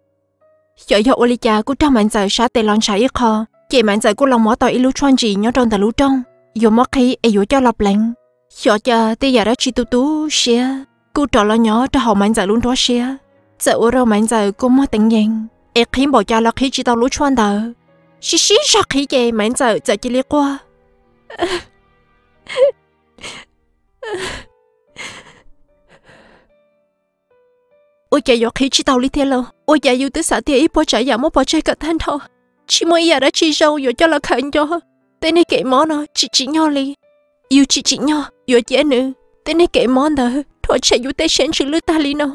giờ ô li cha cô trong mạnh giờ sát tê lon trái kho chị mạnh giờ cô lòng mỏ tỏi ilu chuan gì nhớ trong tờ lú trong giờ mất khi ai dụ cho lọc lạnh giờ cha tê giờ đã chỉ tu tu xia cô trò lo nhỏ cho họ mạnh giờ luôn đó xia giờ ô rau mạnh giờ cô mất tình nhân ai khi bỏ cha là khi chỉ tao lú chuan tờ xí sao khi chị mạnh giờ chỉ liệt qua ôi cha giờ khi chỉ tao lý thế lo ôi cha yêu tới xã thì ít bỏ chạy giảm mất bỏ chạy cả thân thôi chỉ mới giờ đã chỉ sâu giờ cho là khẩn cho tên này kệ món nó chỉ nhau li yêu chỉ nhau giờ dễ nữa tên này kệ món đó thôi chạy yêu tới sen chữ lưỡi ta li nó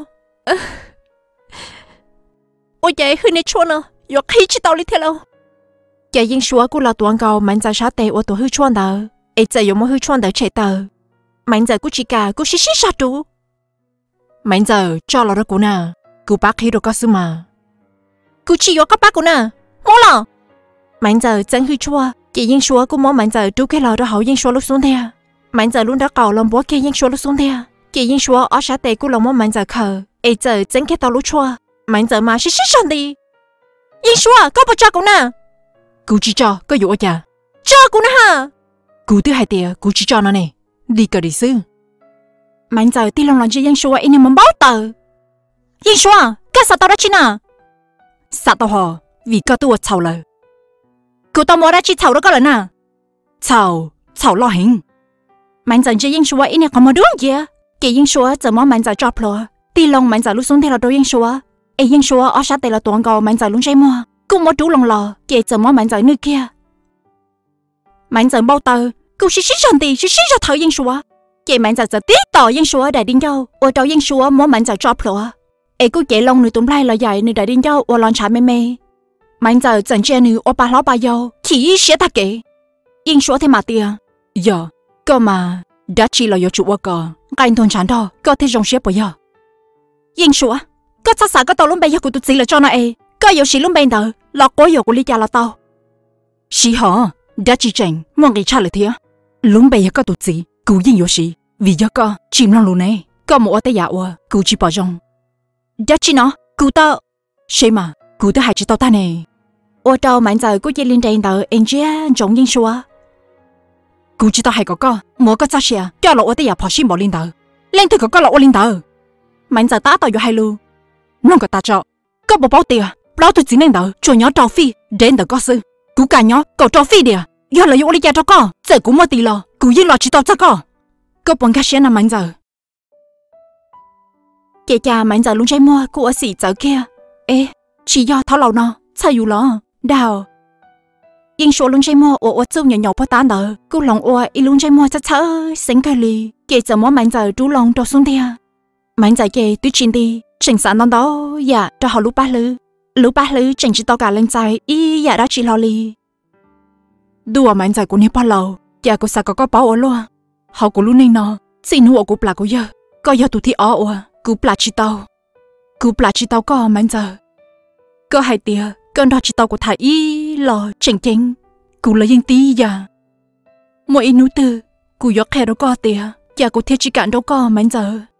ôi cha hơi này chua nó giờ khi chỉ tao lý thế lo cha yên xóa cô là tuan cầu mạnh ra sát tệ ô tô hơi chuan đó ấy giờ giờ mới hơi chuan đó chạy tờ mạnh giờ cô chỉ cả cô xí sao chú mạnh giờ cho là đó cô nè cô bác khi đó có sự mà cô chỉ có các bác cô nè mua là mạnh giờ chẳng hơi chua chị yên xóa cô món mạnh giờ chú cái lò đó hậu yên xóa lúc xuống theo mạnh giờ luôn đã cầu lòng bố kia yên xóa lúc xuống theo chị yên xóa ở sát tệ cô lòng món mạnh giờ khờ ấy giờ chẳng cái tao lúc chua mạnh giờ mà xí sao đi yên xóa có bao cho cô nè
cô chỉ cho có dụ chả
cho cô nè hả
cô thứ hai tia cô chỉ cho nó nè đi cả đi sư
mạnh giờ ti lòng chị yên xóa anh em báo tờ yên xóa cái sao tao đã chi nè
sao tao họ vì có tôi chào lời
cô tao mua ra chi chào đó có lần à
chào lo hình
mạnh giờ chị yên xóa anh em còn mà đúng gì chị yên xóa giờ món mạnh giờ drop lo ti lòng mạnh giờ lúc xuống theo là đôi yên xóa ấy yên xóa ở sát tây là tuần cầu mạnh giờ luôn say mua cô mua đủ lòng lò chị giờ món mạnh giờ nơi kia mạnh giờ bao tờ cô xí ra thở yên xóa chị mạnh giờ tí tỏ yên xóa đại điên châu ở đâu yên xóa món mạnh giờ drop lo ấy cô chị lòng người tụm lai là dài người đại điên châu ở lon chả mê mạnh giờ chẳng che nữ ở ba ló ba dâu chỉ sẽ ta kể yên xóa thế mà tia
giờ cơ mà đã chỉ là do chủ ở cờ
anh thôn chán đó có thể rong xếp bây giờ yên xóa có chắc sao có tao luôn bây giờ của tụi chị là cho nó ấy có yêu sĩ luôn bây giờ là có yêu của lý cha là tao
sĩ hả đã chỉ chảnh mong người cha lại thế luôn bây giờ có tụi chị cứu yên yêu sĩ vì do có chìm lòng luôn này có một tay giả ua cứu chỉ bỏ rong
đã chỉ nó cứu tao
xem mà cứu tới hai chị tao ta này
ở đâu mạnh giờ cô chỉ lên trên tờ anh chia giống yên xóa
cứu chỉ tao hay có mua có chắc xe cho lộ ở tay giả bỏ xin bỏ lên tờ lên từ có lộ lên tờ
mạnh giờ ta tao vô hai luôn
nó có ta cho có bộ báo tiền báo tôi chỉ nên đỡ cho nhỏ trò phi đến đỡ có sự cứu cả nhỏ cậu trò phi đi giờ là vô lý cha cho con giờ cũng mất tiền lo cứu yên lo chỉ tao cho con có bọn cái xe nào mạnh giờ
chị cha mạnh giờ luôn chạy mua cô ở xỉ chợ kia ê chỉ do tháo lầu nó sao dù lo đào yên số luôn chạy mua ở châu nhỏ nhỏ bao tán đỡ cô lòng ở luôn chạy mua chắc sinh cái lì chị giờ mua mạnh giờ chú lòng cho xuống theo mạnh giờ chị tôi chuyện đi chỉnh sẵn đó dạ cho họ lúc ba lư chỉnh chỉ tao cả lên trái y dạ đã chỉ lo lì
đùa mạnh giờ của nếp bao lâu dạ cô sao có báo ở luôn họ của lúc này nó xin hùa của bà của giờ có giờ tụi thì ở của bà chỉ tao có mạnh giờ có hai tia cơn đó chỉ tao của thầy y lo chỉnh của lấy yên tí dạ mỗi nụ từ của gió khe đó có tia dạ của thiết chỉ cạn đâu có mạnh giờ